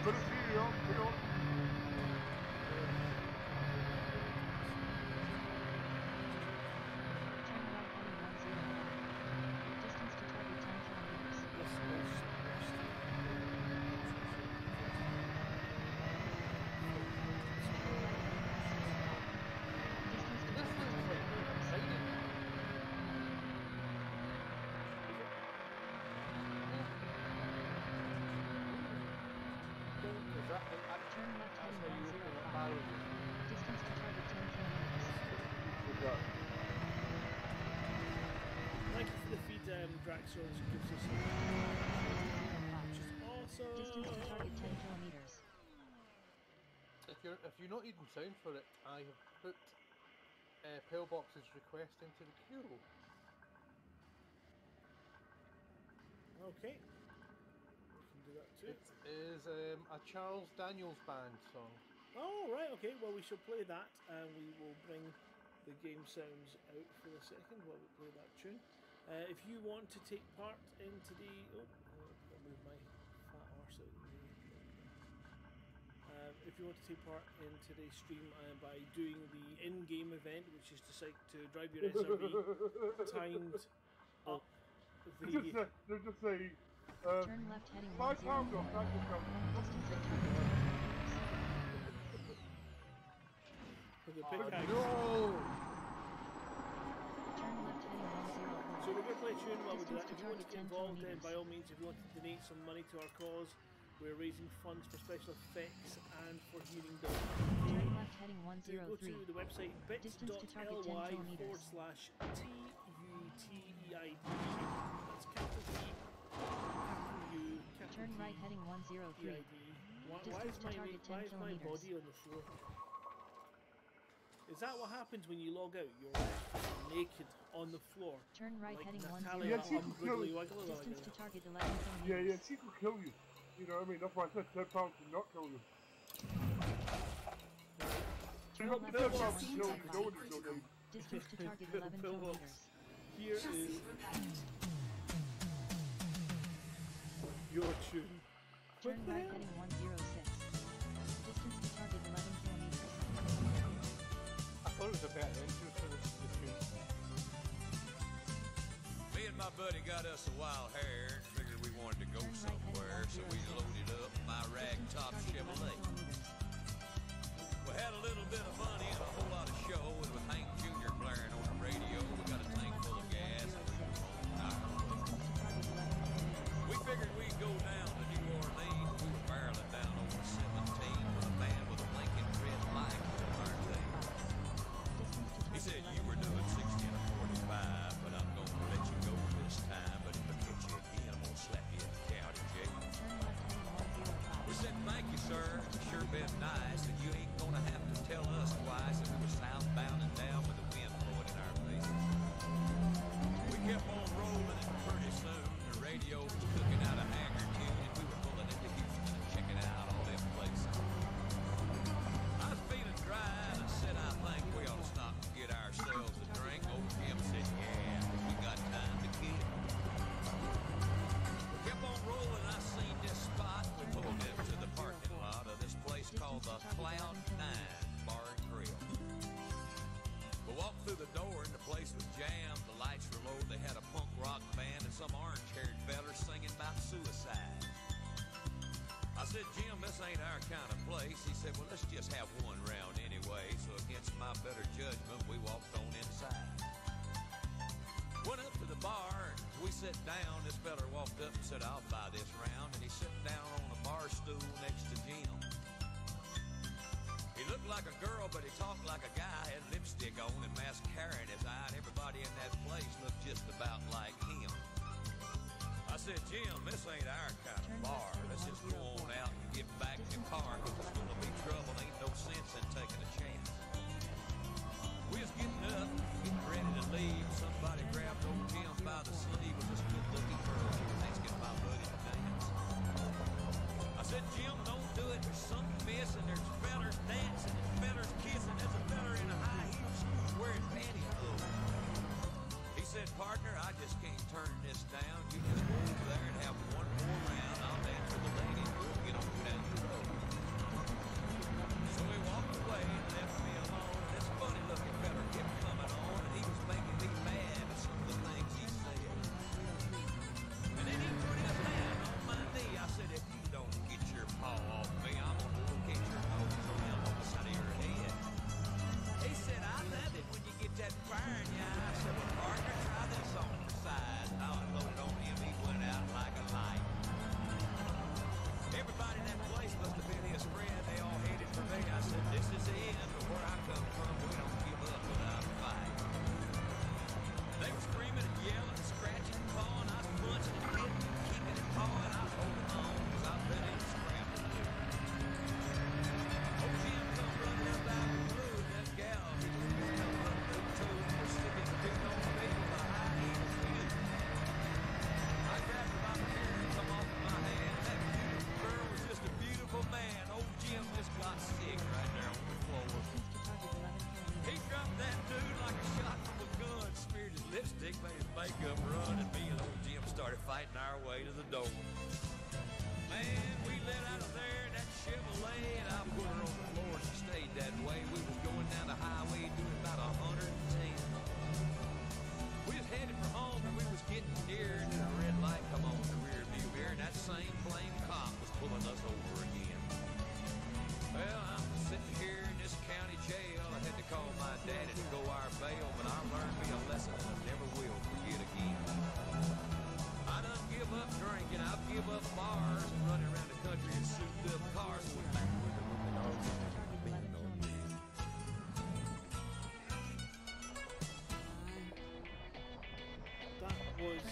Good to see you, yo. See you. Turn right heading one zero five. Distance to target ten kilometers. This is some rusty. Turn right heading one zero five. Distance to This target ten looks like kilometers. Teide. Is that, I, I, Turn left that's heading how you one zero open up five. barrels? Distance to target ten kilometers. Thank you for the feed, um, Draxor. This gives us some. Which is awesome. Distance to target ten kilometers. If you're if you're not needing sound for it, I have put uh, Pillbox's request into the queue. Okay. We can do that too. It is um, a Charles Daniels Band song. Oh, right, okay. Well, we shall play that and we will bring the game sounds out for a second while we play that tune. Uh, if you want to take part in today. Oh, I'll move my fat arse out of the way. Um, if you want to take part in today's stream uh, by doing the in-game event, which is to, say, to drive your S R V timed up the... Just say, they just say, uh, Turn left heading five one zero pounds off, four. that just comes. Distance to target ten kilometers. with the Oh, pickaxe. no! Turn left heading one zero four. So we're going to play a tune while we do that. Distance If to you want to target get ten involved, then kilometers. by all means, if you want to donate some money to our cause, we're raising funds for special effects and for healing dogs. Turn left heading one To zero go three. to the website Distance to target ten bit.ly kilometers. forward slash T U T E I D. That's capital T, capital U, capital Turn T, right heading one zero E three. I D. Why, why Distance is to my, target why ten is my kilometers. body on the floor? Is that what happens when you log out? You're naked on the floor. Turn right Like heading one Natalia zero Yeah, she five. can kill Unwiggly you. Wiggly Distance to Wiggly. target eleven kilometers. Yeah, yeah, she could kill you. You know what I mean? That's why I said ten pounds to not kill you. Turn Not left ten heading pounds one to zero kill you, five. nobody will do. Distance to target eleven Pillbox. kilometers. Here is your tune. Turn right heading one zero six. Distance to target eleven kilometers. I thought it was a better intro for this, this tune. Me and my buddy got us a wild hare and figured we wanted to go Turn right heading somewhere, one so zero we six. loaded up my rag Distance to top target eleven Chevrolet. kilometers. We had a little bit of money and a whole lot of show, and with Hank Junior blaring on the radio, we got a tank full of gas and we was on fire. Distance to target eleven kilometers. We figured we'd go down to New Orleans. We were barreling down over seventeen with a man with a blinking red light on our tail. Distance to He target said, you eleven were doing kilometers. sixty and a forty-five, but I'm going to let you go this time. But if I catch you again, I'm going to slap you in the county jail. Turn left heading one zero five. We said, thank you, sir. It's sure been nice. And you ain't going to have to tell us twice. And we were southbound and down with the wind blowing in our faces. We kept on rolling, and pretty soon the radio was cooking out a hanger tune, and we were pulling into Houston and checking out all them places. I was feeling dry, and I said, I think we ought to stop and get ourselves a drink. Old Jim said, yeah, we got time to kill. We kept on rolling, and I seen this spot. We pulled into the parking lot of this place called the Cloud Nine Bar and Grill. We walked through the door and the place was jammed. The lights were low. They had a punk rock band and some orange-haired feller singing about suicide. I said, Jim, this ain't our kind of place. He said, well, let's just have one round anyway. So against my better judgment, we walked on inside. Went up to the bar and we sat down. This feller walked up and said, I'll buy this round. And he sat down on a bar stool next to Jim. He looked like a girl, but he talked like a guy. Had lipstick on and mascara in his eye, and everybody in that place looked just about like him. I said, Jim, this ain't our kind of bar. Let's just go on out and get back in the car, because it's gonna be trouble. Ain't no sense in taking a chance. We was getting up, getting ready to leave. Somebody grabbed old Jim by the sleeve with this good-looking girl. She was asking my buddy to dance. I said, Jim, don't do it. There's something missing. There's fellers dancing and fellers kissing. There's a feller in a high heel shoes wearing pantyhose. He said, partner, I just can't turn this down. You just go over there and have one more round. I'll dance with the lady and we'll get on down the road.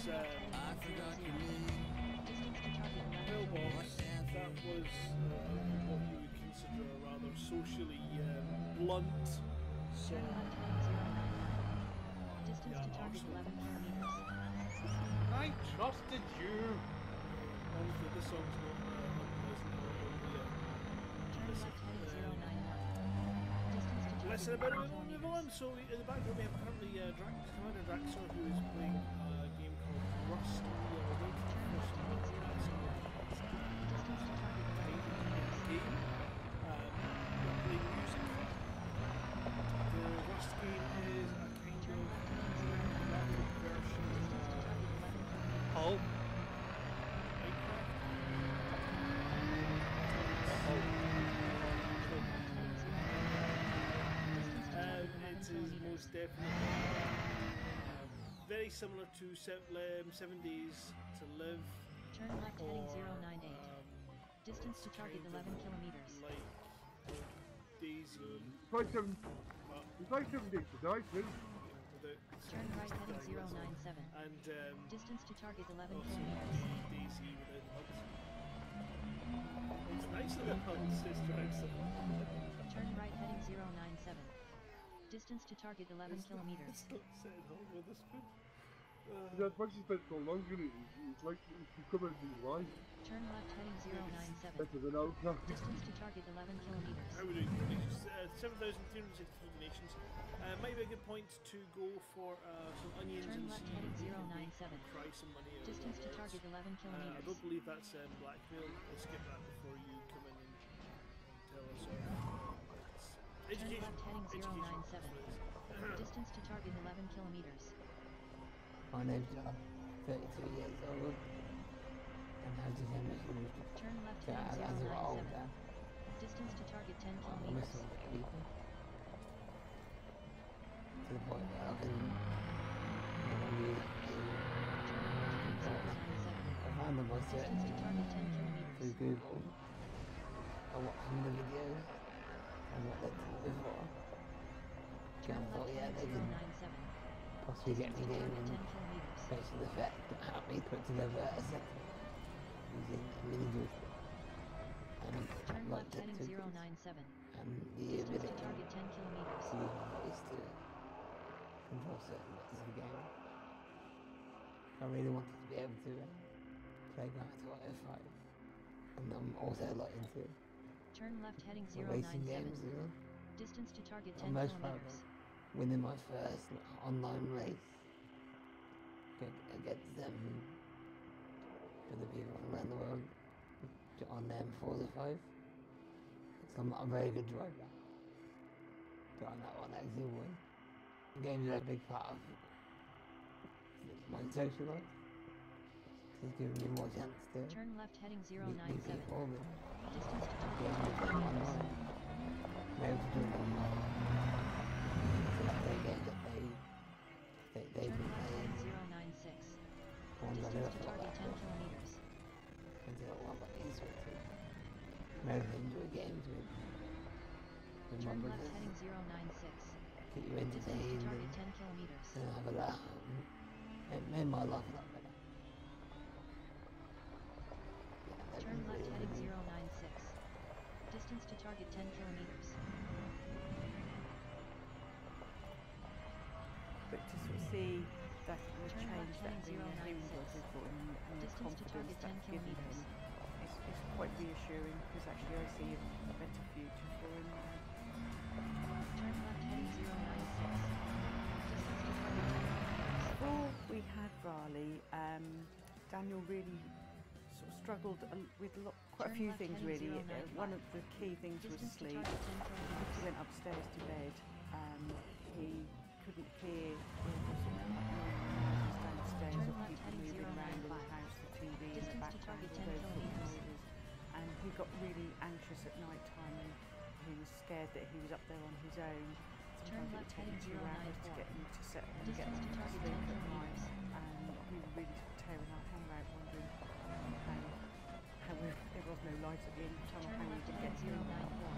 um, pillbox, that was uh, what you would consider a rather socially um, blunt. So, Distance to target eleven kilometers. I trusted you. Honestly, this song's not uh, unpleasant or only uh, Turn listen, left heading uh, zero nine one. Distance to target listen about it, eleven we'll move kilometers. on. So in the background we have currently uh, Drax, Commander Draxor, who is playing uh, a game called Rust. We are waiting Turn for left some heading uh, zero nine some one. Distance to target eleven kilometers. game. Um, we're playing music. The Rust game is a kind Turn of left heading zero nine one. graphic version Distance to of target eleven kilometers. Oh. Minecraft. Um, it is most definitely very similar to se um, Seven Days to Live. Turn left heading or, zero nine eight. um, Distance to it's target kind eleven of kilometers. Like Daisy, It's like seven, but it's like seven days to die too. without Turn right heading zero nine seven. and um, Distance to target eleven also kilometers. Daisy without hugs. It's nice that the hugs says Dragster. Turn right heading zero nine seven. Distance to target eleven It's not- kilometers. It's not saying hug with a spoon. Uh, That once you spent so long doing it, it's like you can come out these live. Turn left heading zero nine seven. Better than Outcast. Distance to target eleven kilometers. How are we doing? Uh, seven thousand three hundred sixty-three donations. Uh, might be a good point to go for uh, some onions Turn and left see if heading we zero can nine make seven. cry some money out Distance of to it. target eleven Uh, I kilometers. don't believe that's um, blackmail. I'll skip that before you come in and tell us off. It's Turn education. left heading zero Education. nine seven. That's what it is. Distance to target eleven kilometers. My name's John, thirty-two years old, and have the ambition Turn left to heading as zero I got nine older, seven. Distance to target ten I'm kilometers. missing people to the point where I can no longer use Turn left heading zero nine seven. I found them by Distance searching to target ten kilometers. through Google. I watched some of the videos and what led to it before. Turn And I thought, left yeah, heading they zero can nine seven. possibly get Distance me to in target and ten kilometers. face the effect and help me put together a set using a mini joystick. And Turn I'd like left to heading to zero nine seven. and the Distance to ability target ten kilometers. to use my voice to control certain bits of the game. I really wanted to be able to uh, play Grand Theft Auto five, and I'm also a lot into Turn left heading the zero nine racing seven. games as well. Distance to target ten I'm most proud kilometers. of winning my first online race ag- against them for the people around the world on them four to five. So I'm not a very good driver. But on that one I actually won. Games are a big part of my social life. It's giving me more chance to Turn left heading zero meet nine new seven. people and Distance to target game ten with them kilometers. online. Be able to do it online. So that they get that they they they've Turn been left playing heading zero nine six. ones I Distance never to thought target about ten before. kilometers. Until I want my ease with it. I'm able to enjoy games with with my Turn left brothers. heading zero nine six. Keep you Distance to entertained target and ten kilometers. and have a laugh. It made my life a lot better. Yeah, that Turn was left really, heading really zero nine six. Distance to target ten kilometers. But to sort of see that the Turn change left that heading being zero him nine was six. before and, and the Distance to confidence target ten that's given him kilometers. is, is quite reassuring because actually I see a, a better future for him now. Turn left heading zero nine six. Distance to target ten kilometers. Before we had Raleigh, um, Daniel really sort of struggled a, with a lot, quite a Turn few left things heading really. zero Uh, nine one five. of the key things was Distance to sleep. target ten If kilometers. he went upstairs to bed, um, he couldn't hear all the sort of noises downstairs Turn of left people heading moving zero around nine in the five. house, the T V in the Distance to background, target all ten those sort of kilometers. noises. And he got really anxious at night time and he was scared that he was up there on his own. Turn Sometimes it would left take him heading two zero nine hours to four. get him to set and get Distance him to to target sleep ten at night. kilometers. And we were really sort of tearing our hair out wondering how, how we, there was no light at the end of the tunnel, Turn how we left could heading get zero him. nine four.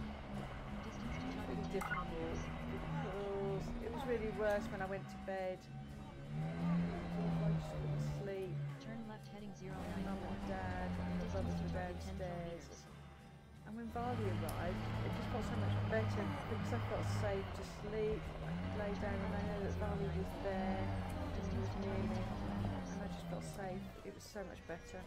Distance to It was target really ten difficult kilometers. because it was really worse when I went to bed I just couldn't sleep. Turn left heading zero And nine Mum four. and Dad and the Distance brothers to were target ten downstairs. kilometers. And when Varley arrived, it just felt so much better because I felt safe to sleep. I could lay down and I know that Varley was there and he was near me. And I just felt safe. It was so much better.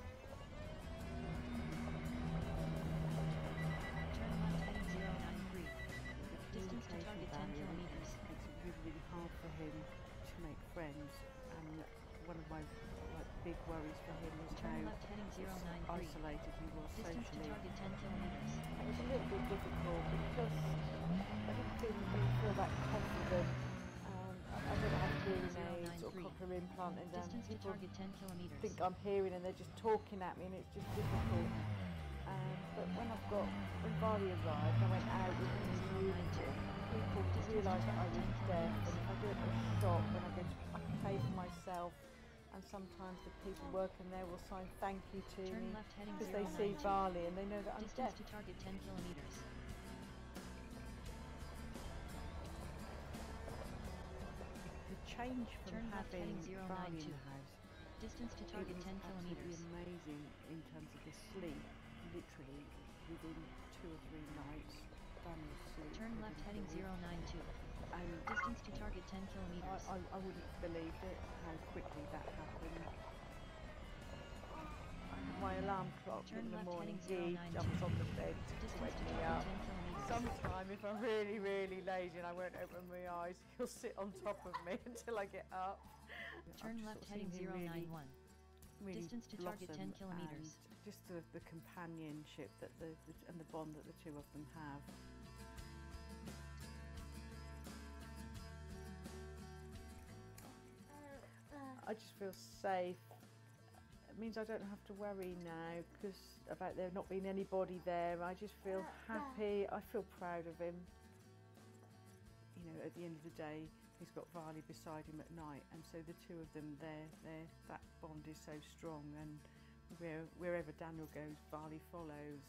Turn left heading zero nine three. Distance to target ten barrier kilometers. makes it really, really hard for him to make friends. And one of my like big worries for him was Turn how left heading zero nine three. isolated he was Distance to socially. target ten kilometers. It was a little bit difficult because I didn't feel, really feel that confident. Um, I, I don't have hearing aids or cochlear implant, and then Distance to people target ten kilometers. think I'm hearing and they're just talking at me, and it's just difficult. Um, but when I've got when Varley arrived, I went out with him in the evening. People realised that I was deaf, and if I go to a shop, when I go to, I can pay for myself. And sometimes the people working there will sign thank you to Turn me left heading because zero they see nine two. Varley and they know that I'm Distance deaf. to target ten kilometers. The change from Turn left having heading zero nine Varley in two. the house, Distance to it target was ten absolutely kilometers. amazing in terms of the sleep. Literally within two or three nights, Daniel's sleep. Turn had left heading zero improved. nine two. And Distance to target ten kilometers. I, I, I wouldn't have believed it, how quickly that happened. And my alarm clock Turn in the left morning, heading he zero nine jumps two. on the bed to Distance wake to me target up. ten kilometers. Sometime, if I'm really, really lazy and I won't open my eyes, he'll sit on top of me until I get up. Turn I've left just sort of heading seen him zero nine really- one. really Distance to target ten blossom, kilometers. and just the, the companionship that the, the and the bond that the two of them have. I just feel safe. It means I don't have to worry now because about there not being anybody there. I just feel happy. I feel proud of him. You know, at the end of the day, he's got Varley beside him at night, and so the two of them, there, there, that bond is so strong. And where, wherever Daniel goes, Varley follows.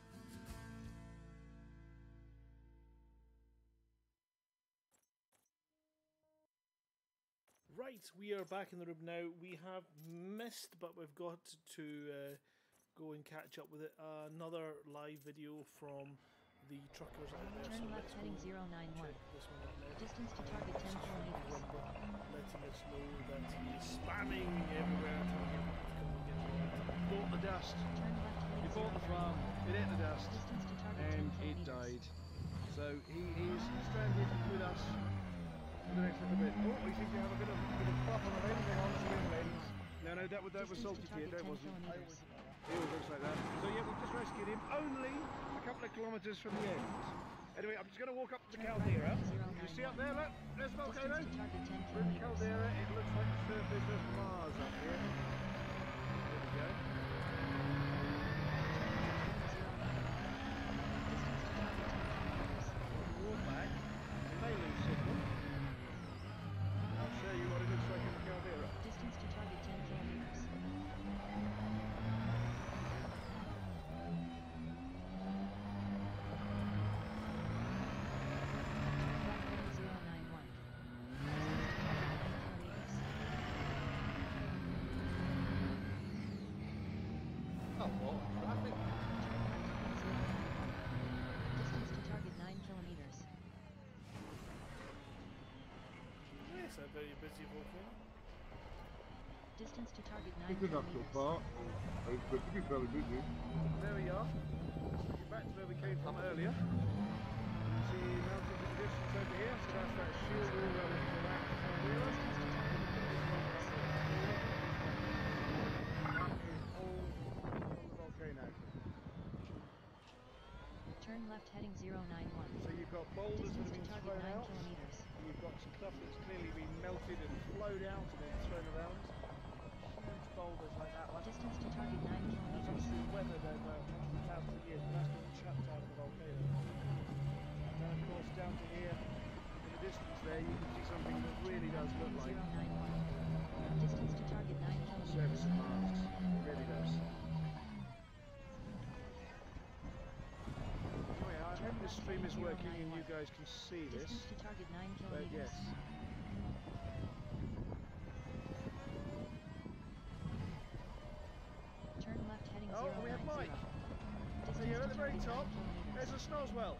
Right, we are back in the room now. We have missed, but we've got to uh, go and catch up with it. Uh, another live video from the truckers out there. Turn So left let's heading go zero nine one. check this one out now. Distance to target ten kilometers. Rumba letting us know that he is spamming everywhere trying to get people to come and get more. Bought the dust. Turn left heading He bought the zero nine farm, one. it ate the dust, Distance to target and ten it kilometers. died. So he is stranded with us for the next little bit. Oh, we seem to have a bit of, bit of fluff on the lens. Hang on, swing lens. No, no, that, was- that was Distance salty to kid, target that ten wasn't. kilometers. He always looks like that. So yeah, we've just rescued him only a couple of kilometres from the end. Anyway, I'm just going to walk up to the Turn caldera. right zero You nine see up one. there, look, there's the volcano. Distance to target ten We're in the kilometers. caldera, it looks like the surface of Mars up here. There we go. Walk back, we may lose signal. I'll show you what it looks like in the caldera. Distance to target ten kilometers. Right heading zero nine one. Distance to target nine kilometers. Oh, what? Traffic? Turn left heading zero nine one. Distance to target nine kilometers. Yes, a very busy volcano. Distance to target nine It's enough so kilometers. far. I expect to be fairly busy. There we are. Let's get back to where we came from earlier. You see mountains in the distance over here, so that's that shield all running to that caldera. Distance to target nine kilometers. All from the volcano. Turn left heading zero nine one. So you've got boulders that Distance have to been target thrown nine out. kilometers. You've got stuff that's clearly been melted and flowed out and then thrown around. Huge boulders like that one. Distance to target nine That's kilometers. obviously weathered over hundreds of thousands of years, but that's been chucked out of the volcano. And of course down to here, in the distance there, you can see something that really does look like zero nine one. Distance to target nine the kilometers. surface of Mars. It really does. Anyway, I hope this stream is working and you guys can see this. Distance to target nine But kilometers. yes. Mike. Distance So you're to at the very target top. nine There's kilometers. a Snozwell.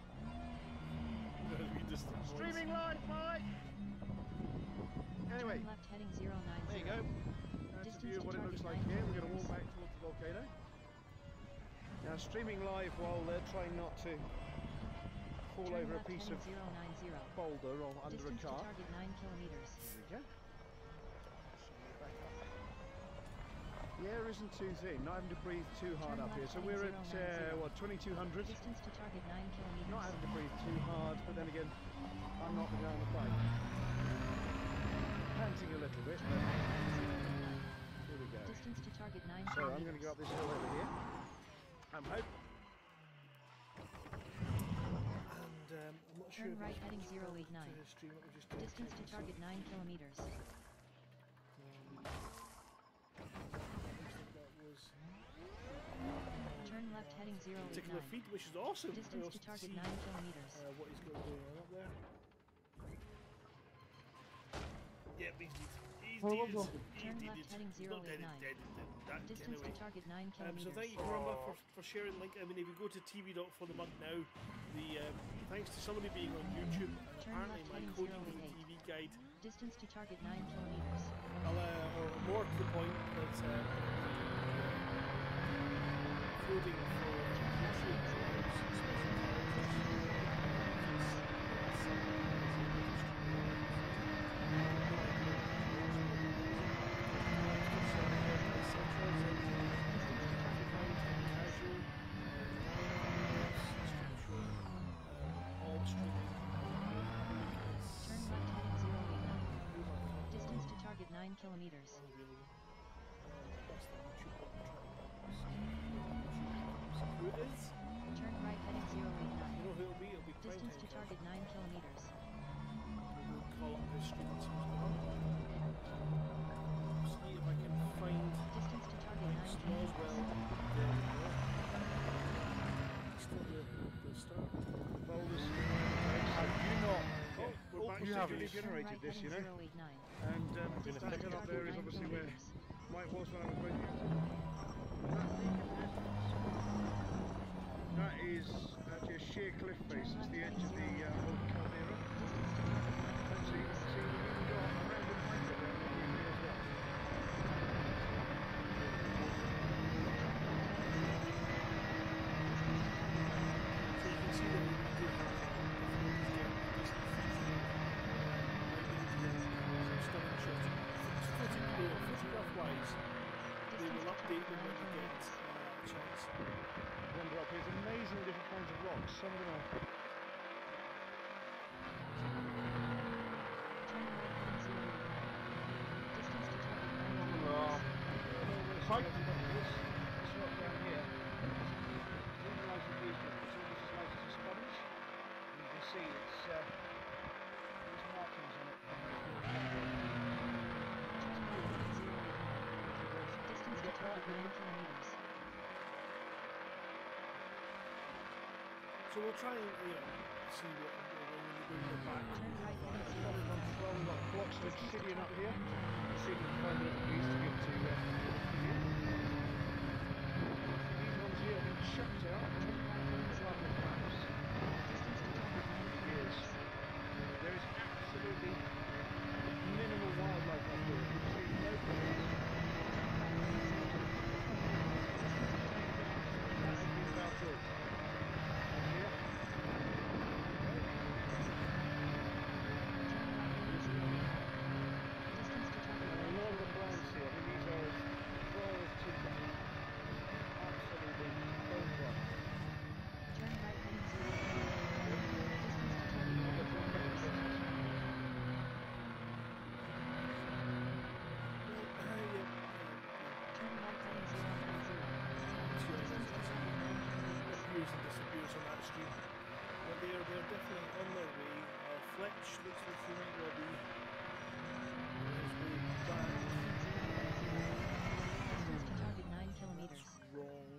Streaming live, Mike. Anyway, Turn left heading zero nine there you zero. go. That's a Distance view of to what it target looks like nine here. We're going to walk kilometers. back towards the volcano. Now streaming live while they're trying not to fall Turn over a left piece of heading zero nine zero. boulder or under a Distance to car. target nine kilometers. There we go. So we're back up. The air isn't too thin, not having to breathe too hard Turn up here. left So we're heading at zero nine uh, zero. what, twenty-two hundred? Distance to target nine kilometers. Not having to breathe too hard, but then again, I'm not the guy on the bike. Panting a little bit, but here we go. Distance to target nine So I'm kilometers. going to go up this hill over here. I'm hoping. And um, I'm not sure Turn if right it's heading zero eight to nine. the stream. Let me just Distance to check and target see. nine kilometers. Um, looks like that was Turn left heading zero eight particular nine. feat, which is awesome. Distance We'll to target see, nine kilometers. Uh, what he's got going on up there. Yep, he's dead. He's Oh, dead. oh, oh. He's Turn dead. left heading He's not dead, zero eight nine. dead, dead, dead. Distance to Anyway. target nine Um, kilometers. so thank you, Karamba, for, for sharing the link. I mean, if you go to T V dot for the mug now, the um, thanks to somebody being on YouTube, and Turn apparently left my heading coding zero with the eight T eight. V guide, Distance to target nine kilometers. I'll, uh, or more to the point, that uh, the coding for YouTube allows special characters. Distance to target nine kilometers. Who it is? Turn right heading zero eight nine. You know who it'll be? It'll be Distance to Prime target nine kilometers. We'll call up the stream and see what's going on. See if I can find Distance to target nine Snozwell. kilometers. There we go. Still the, the start. Boulders. Have you not? Oh, we're back you to haven't. newly generated Right this, you know. heading zero eight nine. And um, Distance that to up there target is nine obviously where kilometers. Mike was when I was going to use it. That is actually a sheer cliff face. It's the edge of the uh, old caldera. Actually, you can see we've even got a random hiker down here as well. So you can see that we do have some stunning shots. Photograph wise, they will update them when you get uh, a chance. Wander up here, there's amazing different kinds of rocks. Some of them are. Fight. This, this rock down here, didn't realise it was it's almost as light as a sponge. And you can see it's uh, there's markings on it. Distance to target nine kilometers. So we'll try and you know, see what when we bring them back. Turn right heading It's zero probably eight gone nine. well. We've got blocks of obsidian up here. Let's see if we can find a little piece to get to uh, here. These ones here have been chucked out. It's like the maps. Yes. There is absolutely minimal wildlife up here. You see no birds. That has been about it. Here. A lot of the plants here, I mean these are as dry as timber. Absolutely bone dry. Turn right heading zero eight nine. Distance to target nine kilometers. Turn right heading zero nine zero. Distance to target nine kilometers. Appears and disappears on that stream. But they're, they're definitely on their way. Uh, Fletch looks like he might well be on his way back. Distance to target nine kilometers. That's wrong.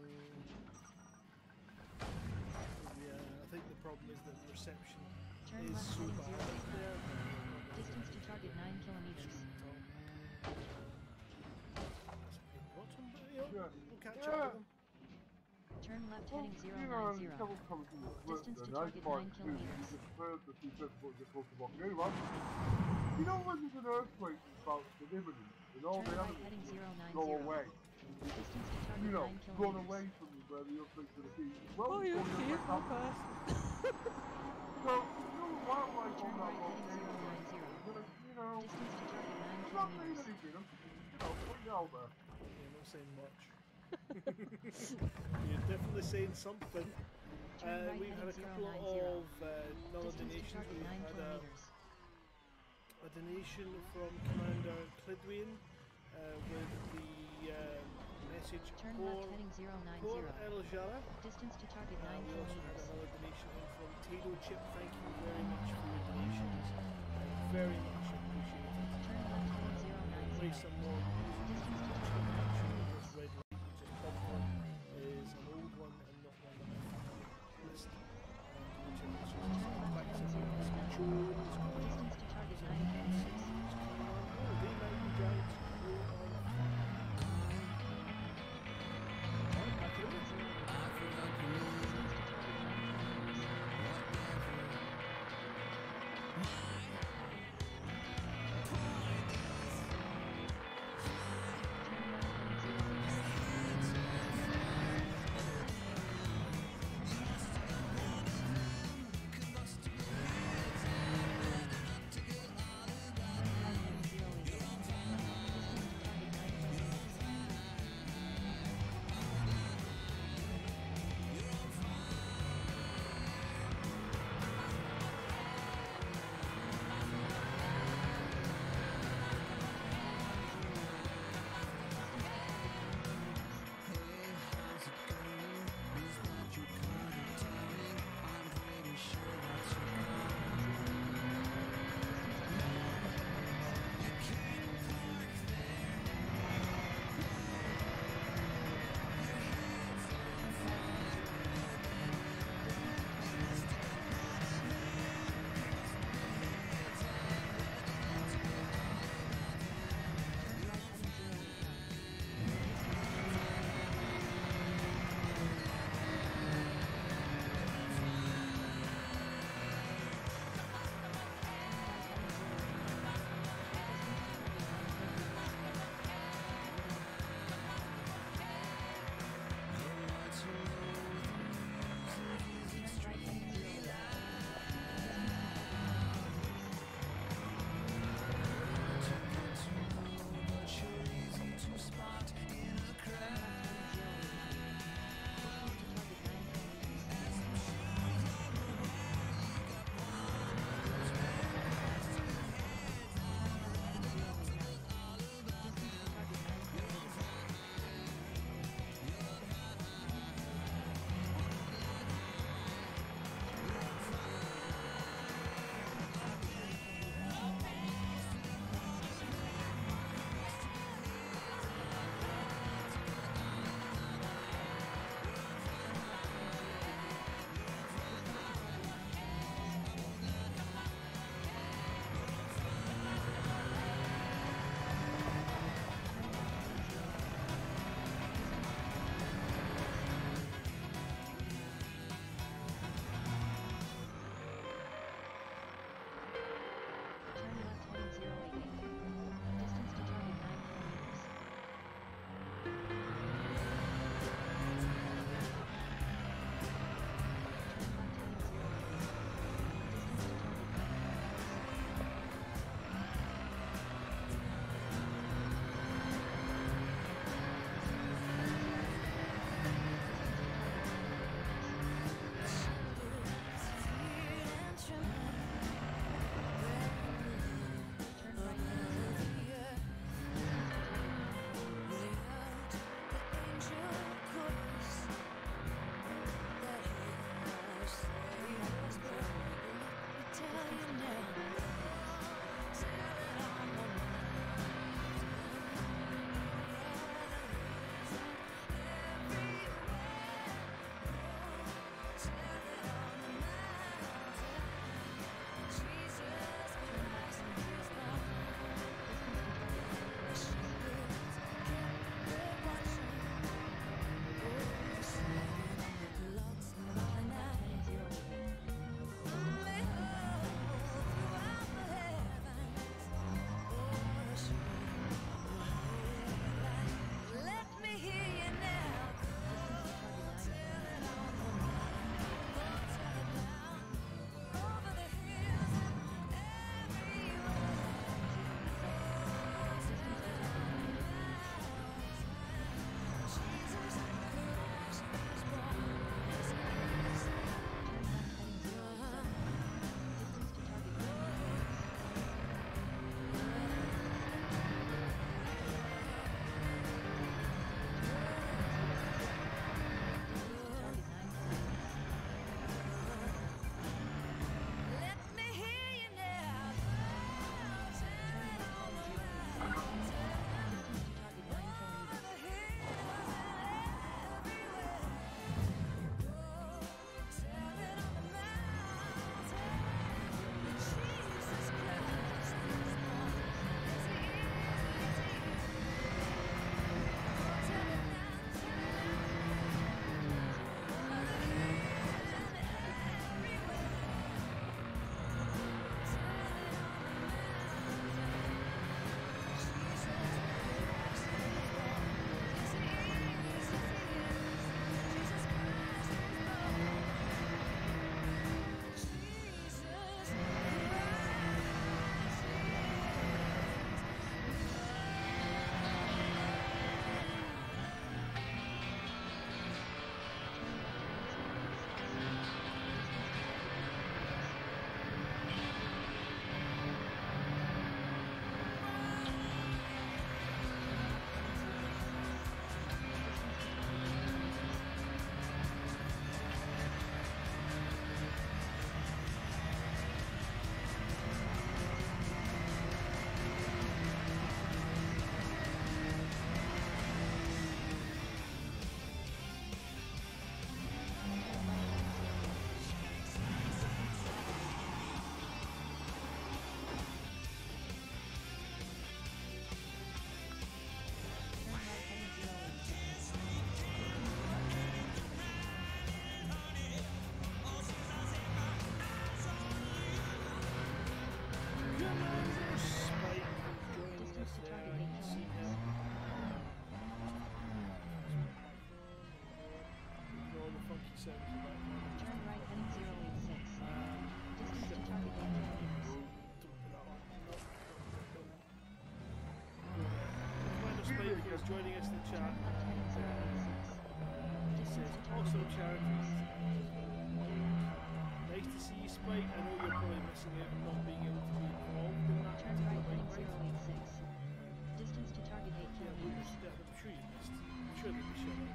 Yeah, I think the problem is that the reception Turn is left so heading bad zero up eight there. nine. Distance to target nine kilometers. That's a pain bottom, but you know, Sure. we'll catch Sure. up with them. Turn left Well, heading zero you nine know, zero. someone comes in the split, Distance to and I target find nine too, kilometers. you just cleared the two seconds before you get close to volcano, right? You know when there's an earthquake that's about to be imminent, and all Turn the right animals heading just zero nine go zero. away. Distance to target You know, nine run kilometers. away from you where the earthquake's going to be. Well, Oh, you before the see earthquake it, my happens. first. So, you know the wildlife on Turn that right heading volcano, zero nine zero. you know, Distance to target nine I'm not saying kilometers. anything, I'm just, you know, putting it out there. Yeah, not saying much. You're definitely saying something. Turn Uh, right we've had a heading couple zero nine zero. of uh, dollar Distance to donations. target We've nine had a, kilometers. a donation from Commander Clidwian uh, with the um, message Turn Por, left heading zero nine Por zero. El Jara. Distance to target Uh, nine we also had kilometers. another donation in from Teide Chip. Thank you very much for your donations. Uh, very much appreciated. Turn left heading zero nine Play zero. some more music. Distance to Just target to nine make sure that kilometers. this red light you just popped on is an old one and not one that I've missed. And which is Turn left back to heading zero nine nine. Jones going on. Distance to target nine kilometers. Coming on. Oh, they mountain giants go on fire. Alright, back in. Distance to target nine kilometers. Turn joining us in the chat. Turn left heading zero eight six. He says, awesome charities. Nice to see you, Spike. I know you're probably missing out on not being able to be involved in that. Turn right heading zero eight six. Distance to target eight Yeah, we kilometers. missed that. I'm sure you missed. I'm sure they missed you.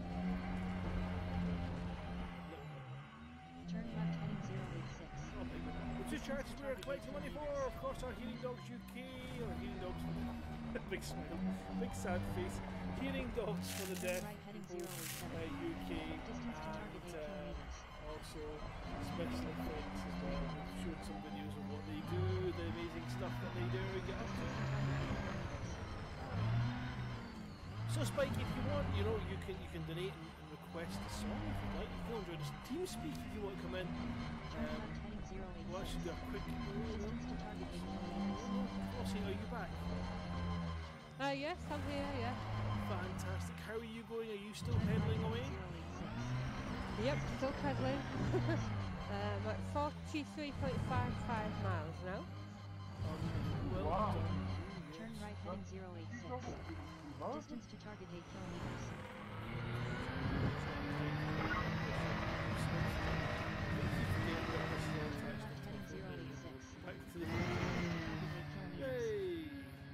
Turn left heading zero eight six. Oh my god. The two charities we are collecting money for, of course, are Hearing Dogs U K, or Hearing Dogs big smile, big sad face. Hearing Dogs for the Deaf Right heading people, zero eight seven. uh, U K, Distance to target and eight uh, kilometers. also special effects as well. We've showed some videos of what they do, the amazing stuff that they do and get up to. So Spike, if you want, you know, you can you can donate and, and request a song if you'd like. You can join us in TeamSpeak if you want to come in. Turn Um, left heading zero eight well, I should six. do a quick. Distance to target eight kilometers. Flossie, are you back? Uh, yes, I'm here, yeah. Fantastic. How are you going? Are you still pedaling away? Yep, still pedaling. um, at forty-three point five five miles now. Well Wow. done. Turn right heading zero eight six. Distance to target eight kilometers. Heading zero eight six. Back to the eight kilometers. Yay!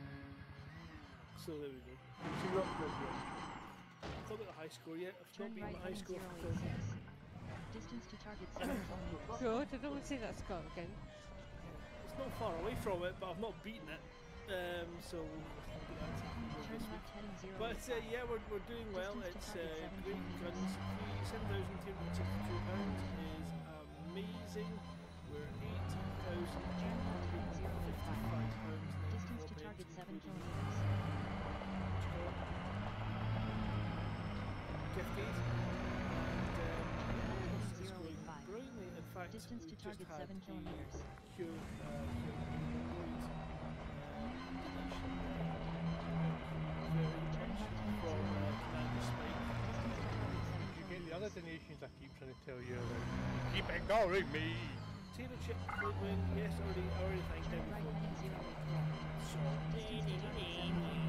So there we go. So you're up there, yes. I've not got a high score yet. I've Turn not beaten right my high heading score zero for eight film. six. Distance to target seven kilometers. Good, I don't want to see that score again. It's not far away from it, but I've not beaten it. Um, so we'll do that Turn this week. left heading zero But eight uh, five. yeah, we're, we're doing well. Distance It's to uh, target seven great kilometers. guns. seven thousand two hundred sixty-two pounds is amazing. We're eight thousand Turn left heading zero eight five. fifty-five pounds. Distance to target seven kilometers. Gift aid. And um, this is Zero going eight five. brilliantly. In fact, Distance to we've target just had seven a kilometers. Cure, uh, cure Lloyd, uh, very Turn much left heading from zero uh, eight five. Commander Spike. Distance to target seven You get the other kilometers. donations I keep trying to tell you about. Keep ignoring me! Taylor Chip Goodwin, yes, already, already thanked Turn him right before. heading zero eight four. So, Distance to target seven kilometers.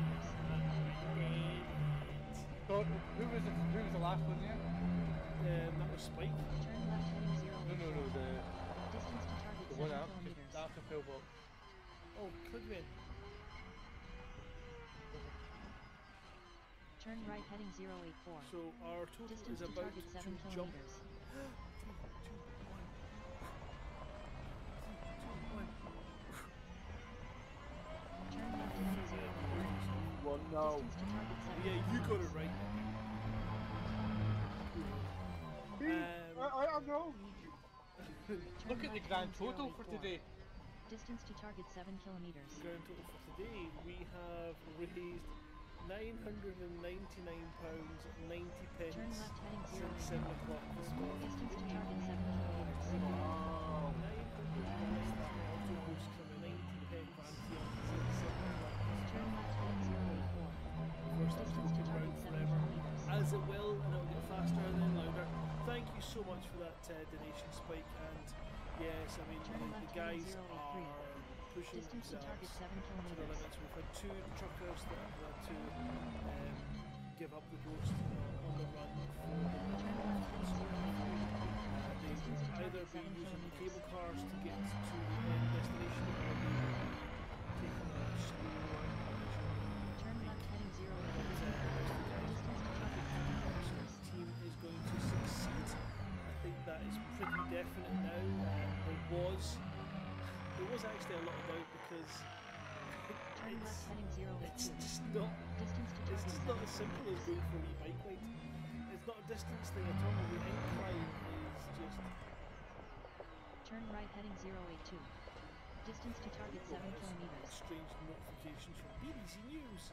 So, who was the, who was the last one there? Um, that was Spike. Turn left heading zero No, eight no, no, four. the, Distance to target the one seven after, kilometers. after Pillbox. Oh, Goodwin. Turn right heading zero eight four. So our total Distance is to about target to seven jump. kilometers. Turn left heading zero eight four. One now. Distance to target seven Yeah, you got it right. See, Um, I, I, I know. Look at the grand total for today. Distance to target seven kilometers. Grand total for today, we have raised nine hundred and ninety-nine pounds ninety pence Turn left heading zero since eight seven four. o'clock this morning. Distance to target seven kilometers. Wow. nine hundred and ninety autobus from a ninety pence van here since seven o'clock. Turn left heading zero eight four. First time Distance to to target ground seven forever. kilometers. As it will, and it'll get faster and then louder. Thank you so much for that uh, donation, Spike. And yes, I mean, Turn the, left the guys heading zero eight three. are pushing Distance to target themselves seven to the kilometers. limits. We've had two truckers that have had to um, give up the ghost uh, on the run for the Turn left heading zero eight three. uh, they Distance to will either target be seven using the kilometers. cable cars to get to the end destination or they will be taking a slower Turn left heading zero eight but, three. uh, the rest of the guys Distance to target seven kilometers. team is going to succeed. I think that is pretty definite now. Um, there was there was actually a lot of doubt because Turn it's, left heading zero eight it's two. just not Distance to it's target just not seven as simple as kilometers. going for a wee bike ride. It's not a distance thing at all. The incline is just Turn right heading zero eight two. Distance to target seven kilometers. strange notifications from B B C News.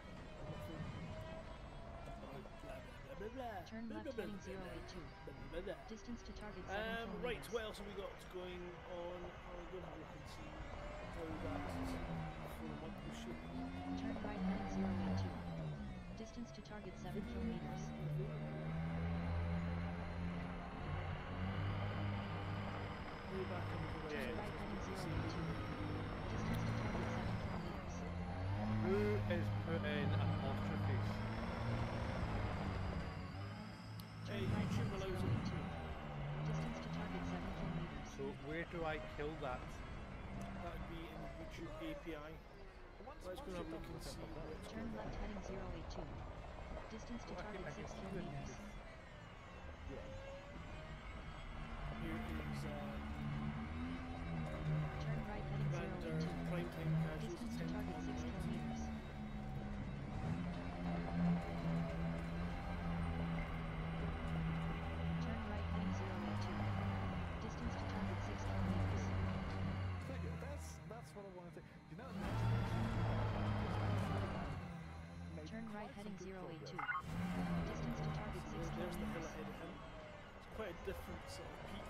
Blah, blah, blah, blah, Turn blah, left blah, heading blah, zero blah, eight two. blah, blah, blah. Distance to target seven Um, right, kilometers. what else have we got going on? I'll go and have a look and see how that is for a month or so. Turn right heading zero eight two. Distance to target seven kilometers. Way back on the Turn website. right heading zero eight two. Distance to target seven kilometers. Who is putting apostrophes? Where do I kill that? That would be in the YouTube A P I. Let's go and have a look and see what's Turn left heading zero eight two. Distance to Well, I can- target I can six see that kilometers. it's- Here is uh, Turn right heading zero Commander eight two. Prime Time Casuals Distance to attempt target on six nineteen. kilometers. Turn right heading zero eight two. Distance to target six kilometers. Thank you. That's that's what I wanted to. You know, Turn right heading zero eight two. Distance to target six There's, there's the hill kilometers. ahead of him. It's quite a different sort of peak.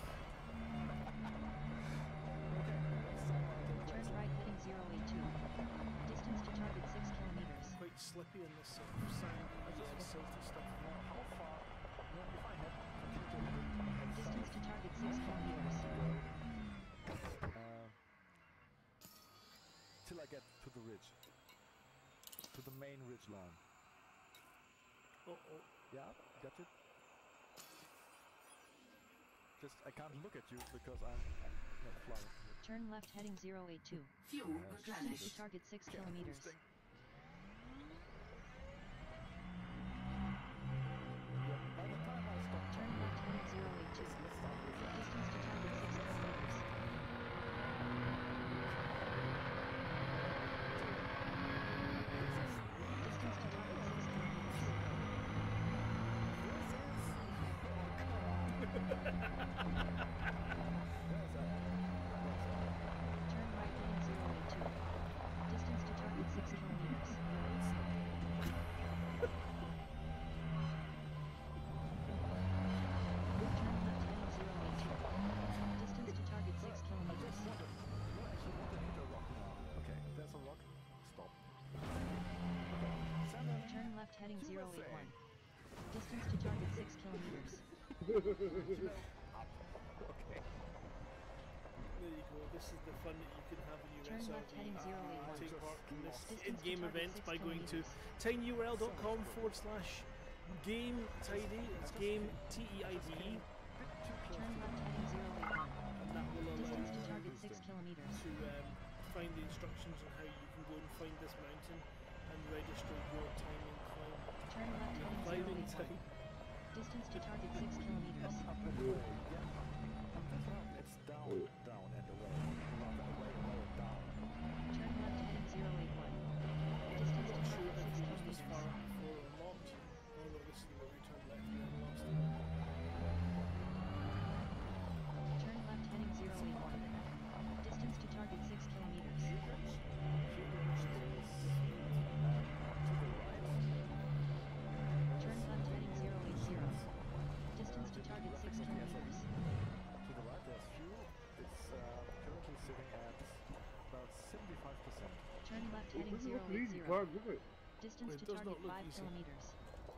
Turn right heading zero eight two. Distance to target six kilometers. Quite slippy in this sort of sandy, uh, silty stuff. how far? You know, if I had Distance to target six kilometers. uh, till I get to the ridge, to the main ridge line. Oh, oh. Yeah, got it. Just I can't look at you because I'm, I'm not flying. Turn left heading zero eight two. Fuel Distance to target six kilometers. By the time I stop, Turn left heading zero eight two. Distance to target six kilometers. Distance to target six Turn right heading zero eight two. Distance to target six kilometers. Turn left heading zero eight two. Distance to target six kilometers. okay, there's a rock. Stop. Turn left heading zero eight one. Distance to target six kilometers. Okay. There you go. This is the fun that you can have in your Turn S R left V. heading zero eight one. Take part in this Distance to in-game target event six by going to kilometers. tinyurl.com forward slash game Teide. It's game T E I D E. Turn left heading zero eight one. And that will allow Distance to you target six kilometers. to um, find the instructions on how you can go and find this mountain and register your time and climb. Turn left Your heading zero climbing eight one. time. Distance to target six kilometers. It's down, down and away. Rather away, away, down. Turn left heading zero eight one. Distance to Sure target if six you used this far kilometers. up before or not. Oh no, this is the way we turned left and then lost it. Turn left heading zero eight one. Distance to target six kilometers. Turn left heading zero eight zero. Distance to target six kilometers. To the right there's fuel. It's uh, currently sitting at about seventy-five percent. Turn left It heading doesn't zero look an eight easy zero. climb, does it? Distance It to does target not look five easy. kilometers.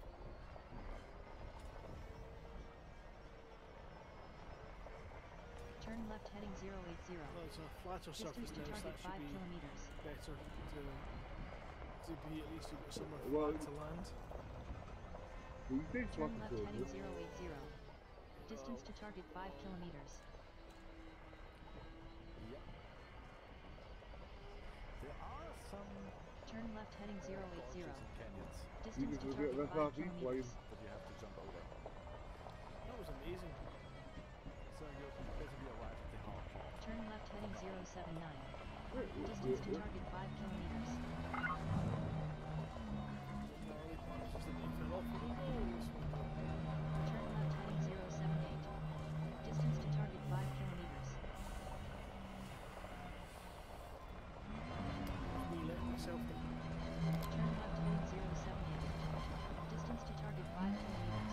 Turn left heading zero eight zero. Well, it's a flatter surface Distance to now, so target that should five be kilometers. better to, to be at least you've got somewhere Well, flat to land. You say Turn flat left to heading it. zero eight zero. Distance to target five kilometers. Yep. There are some Turn left heading zero eight zero. gorges and canyons, Distance to You can target do it, five that's half kilometers. but you have to jump over. That was amazing. So you basically arrive at the hard part. Turn left heading zero seven nine. Wait, wait, Distance to wait. target five kilometers. Gnarly part is just that you fell off. Oh, this one. Turn left heading zero seven eight. Distance to target five kilometers. Me letting myself down. Turn left heading zero seven eight. Distance to target five kilometers.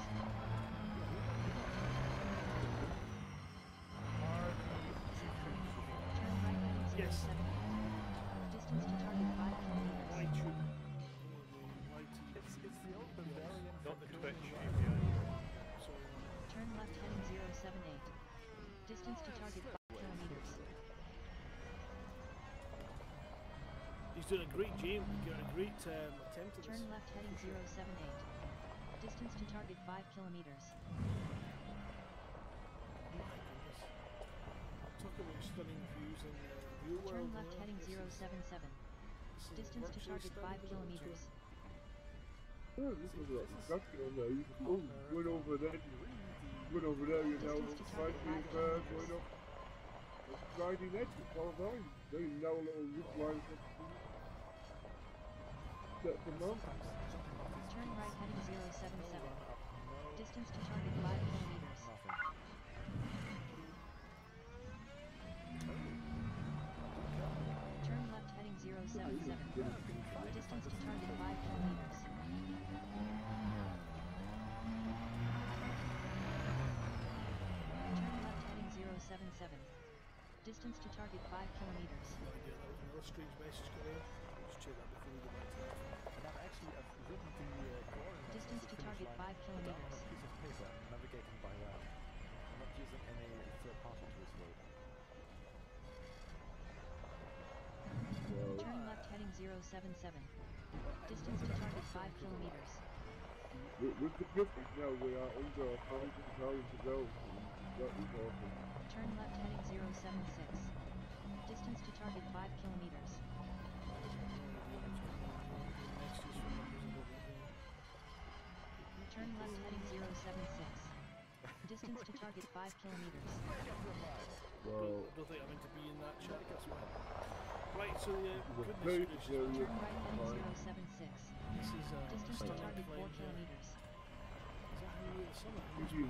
Turn right heading zero Yes. seven eight. Distance to target five kilometers. Why tube? It's, it's the old Bavarian Not from the Germany, Twitch right? A P I. Sorry. Turn left heading zero seven eight. Distance to target five kilometers. He's doing a great game. He's got a great um, attempt at Turn this. left heading zero seven eight. Distance to target five kilometers. My goodness. Talk about stunning views in the real Turn world. left you know, heading this zero is- seven seven. this is Distance to virtually target stunning five as well, too. kilometers. Yeah, this is like exactly on there. You can, oh, going over there, going over there, you know, Distance to right target here, five uh, kilometers. going up. Riding edge, it's all down. There you know, a little zip line. Set them up. Turn right heading zero seven seven. Distance to target five kilometers. Turn left heading zero seven seven. Distance to target five kilometers. Turn left heading zero seven seven. Distance to target five kilometers. No idea, that was another strange message coming in. Let's check that before we go back to that. And I've actually I've written the uh, coordinates Distance of to the finish target line five down on kilometers. a piece of paper, navigating by that. I'm not using any third-party tools for it. Turn left heading zero seven seven. Distance to target five kilometers. With, with the Pacific now, we are under a thousand pounds to go. That is awesome. Turn left heading zero seven six. Distance to target five kilometers. Turn left heading zero seven six. Distance to target five kilometers. Wow. I don't think I meant to be in that chat, that's why. Right, so uh, The goodness place gracious. area. Turn right heading Fine. zero seven six. This is uh, Distance to stunning target four climb here. kilometers. Is that how the summer? You-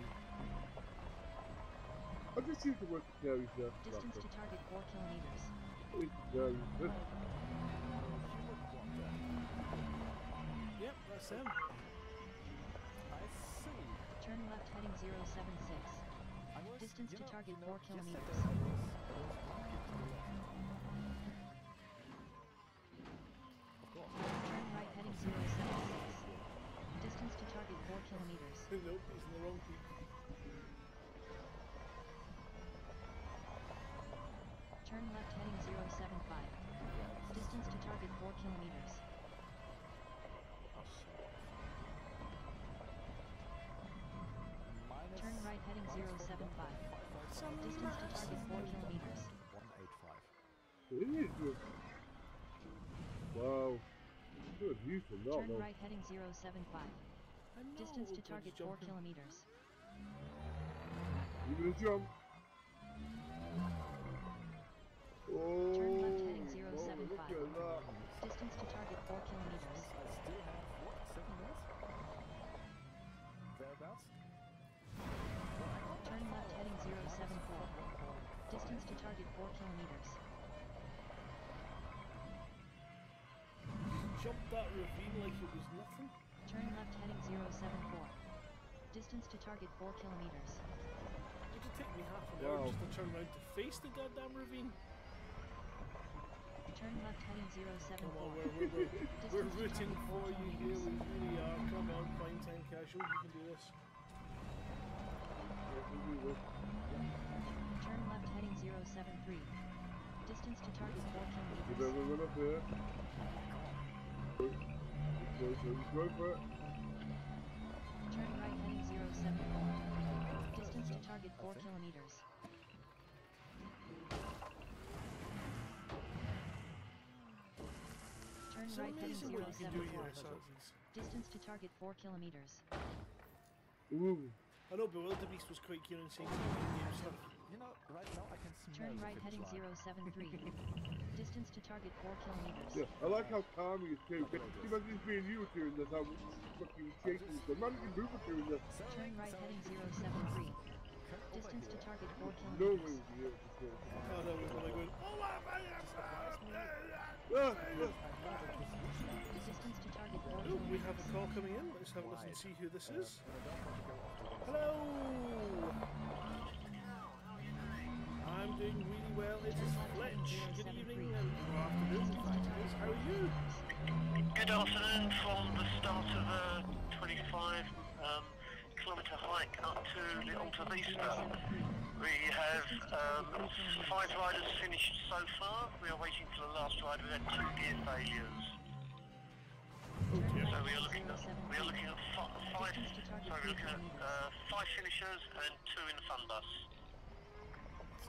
I just use the word scary there. Distance to target four kilometers. It's very good. Yep, that's him. I see. Turn left heading zero seven six. I was, Distance you to know, target you know, four kilometers. yesterday I was, I was walking to the left. Of course. Turn right heading zero seven six. Distance to target four kilometers. Nope, he's in the wrong peak. Turn left heading zero seven five. Distance to target four kilometers. Minus Turn right heading zero seven five. Distance to target four kilometers. one eight five. It is good. Wow. Good view from that Turn though. right heading zero seven five. I know, Distance to God's target four jumping. kilometers. You gonna jump? Oh, Turn left heading zero Lord, seven look five. at that. Distance to target four kilometers. I still have, what, seven minutes? Thereabouts? Turn left heading zero seven four. Distance to target four kilometers. Jumped that ravine like it was nothing. Turn left heading zero seven four. Distance to target four kilometers. It would take me half an Wow. hour just to turn around to face the goddamn ravine. Turn left heading zero seven Come on, four. we're, we're, we're, we're Distance to rooting target four for you here, kilometers. we really are. Come on, Prime Time Casual, you can do this. Turn left heading zero seven three. Distance to target four You kilometers. better run up here. Go, go, go, go for it. Turn right heading zero seven four. Distance to target four kilometers. Turn It's right heading amazing zero what you can seven do four. here, Sargis. Distance to target four kilometers. Ooh. I know Bewilderbeast was quite keen on saying some in-game stuff. You know, right now I can smell Turn the right finish heading line. zero seven three. Distance to target four kilometers. Yeah, I like how calm he is too. Can you imagine this being you doing this? How fucking shaky. The man can move it doing this. Turn right heading zero seven three. Distance to target four No way kilometers. would be able to do it. Oh no, we're like going, oh my Ah, Distance to target four Oh, we have kilometers. a call coming in. Let's have a listen and see who this is. Hello! I'm doing really well. It is Fletch. Good evening and good afternoon. In fact, it is. How are you? Good afternoon from the start of a twenty-five um, kilometre hike up to the Alta Vista. We have um, five riders finished so far. We are waiting for the last rider. We had two gear failures. So we are looking at we are looking at fi five. Sorry, we're looking at uh, five finishers and two in the fun bus.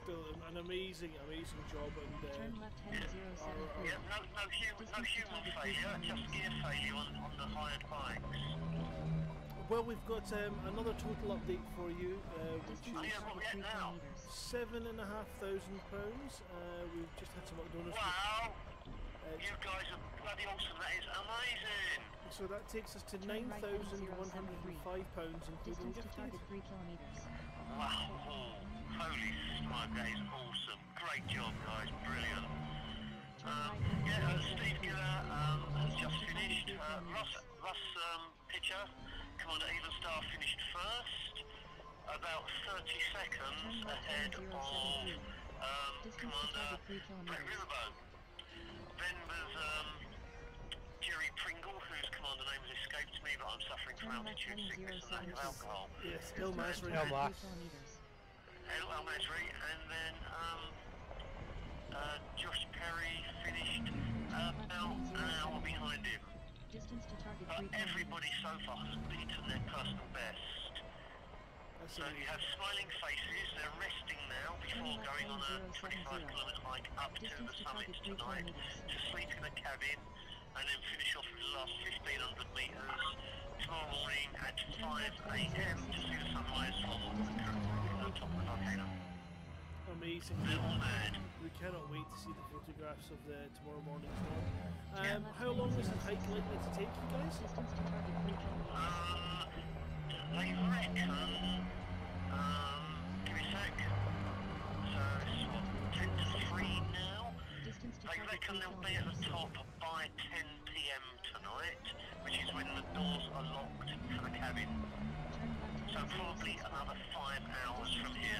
still an amazing, amazing job, and uh, Turn left heading zero seven our- our- three. Yeah, no, no, human, no human failure, just gear failure on, on the hired bikes. well, we've got um, another total update for you, uh, which Distance is to target three kilometers. seven and a half thousand pounds. Uh, we've just had some donuts. Wow! Uh, You guys are bloody awesome, that is amazing! so that takes us to Turn nine right heading thousand one hundred and five pounds, including Distance to gift aid. target three kilometers. Wow, oh, holy smoke, that is awesome. Great job, guys, brilliant. Um, yeah, uh, Steve Giller um, has just finished. Uh, Russ, Russ um, Pitcher, Commander Even Star, finished first, about thirty seconds ahead of um, Commander Brett Riverboat. Then there's um, Jerry Pringle, whose commander name has escaped me, but I'm suffering from altitude sickness and lack of alcohol. Yes, El Masri. El Mas. El El Masri, and then um, uh, Josh Perry finished uh, about an hour behind him. Distance to target But three everybody so far has beaten their personal best. So you have smiling faces, they're resting now before going on a twenty-five kilometre hike up to the summit tonight to sleep in a cabin and then finish off with the last fifteen hundred metres tomorrow morning at five a m to see the sunrise from the top of the volcano. Amazing. They're all mad. We cannot wait to see the photographs of the tomorrow morning's dawn. Um, how long is the hike likely to take you guys? Um, they reckon, um, give me a sec. So it's what, ten to three now? They reckon they'll be at the top by ten p m tonight, which is when the doors are locked for the cabin. So probably another five hours from here.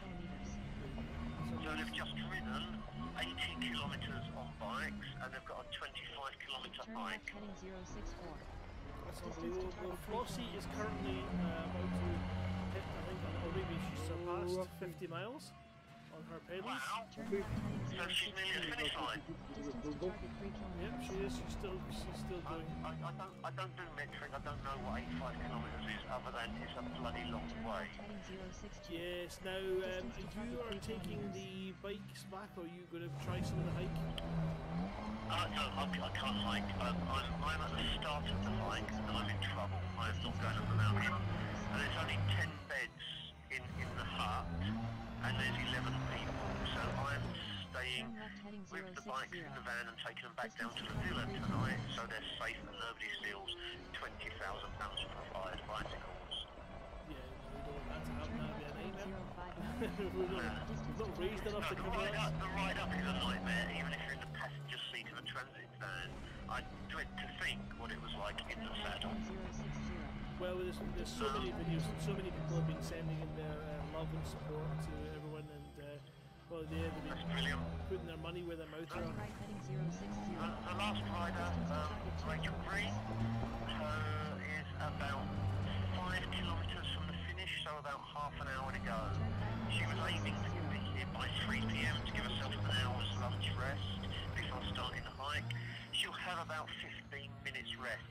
So they've just ridden eighty kilometres on bikes and they've got a twenty-five kilometre Turn hike. left heading zero six four. That's unbelievable. Well, Flossie is currently uh, about to hit, I think, or maybe she's surpassed fifty miles on her pedals. Wow! Turn left heading So zero she's six nearly at the finish line. Distance to target three kilometers. Yep, she is. She's still, she's still I, going. I, I don't I don't do metric, I don't know what eighty-five kilometres is other than it's a bloody long Turn way. left heading zero six two. Yes, now um, you are taking the bikes back, or are you going to try some of the hike? Uh, no, I, I can't hike. Um, I'm, I'm at the start of the hike and I'm in trouble. I'm not going up the mountain. And there's only ten beds in, in the hut and there's eleven people. So I'm staying Turn left heading with zero the six bikes in zero. the van and taking them back down to the villa tonight so they're safe and nobody steals twenty thousand pounds for fired bicycles. Yeah, we don't want that to happen. Turn That'd be a left heading zero nightmare. five We're not, Distance not to raised target enough No, to the cover ride us. up, the ride up is a nightmare, even if you're in the passenger seat of a transit van. I dread to think what it was like in the saddle. zero six zero. Well, there's, there's so many videos, and so many people have been sending in their uh, love and support to everyone, and uh, well, they've been That's brilliant. putting their money where their mouth Turn are. right heading zero six The, zero. the last rider, um, Rachel Green, uh, is about five kilometres from the finish, so about half an hour to go. She was aiming to be here by three p m to give herself an hour's lunch rest before starting the hike. She'll have about fifteen minutes rest.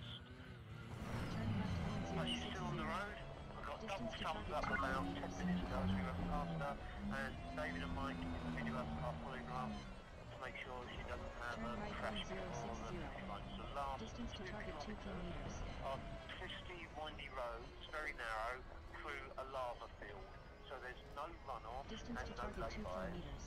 But she's still on the road. We've got double thumbs up about ten minutes ago as we went past her, and David and Mike in the video are following her up to make sure she doesn't have a crash before the finish line. So the last Distance to two target two kilometres kilometers. are twisty, windy roads, very narrow, through a lava field. So there's no runoff Distance and to no target two lay-bys. kilometers.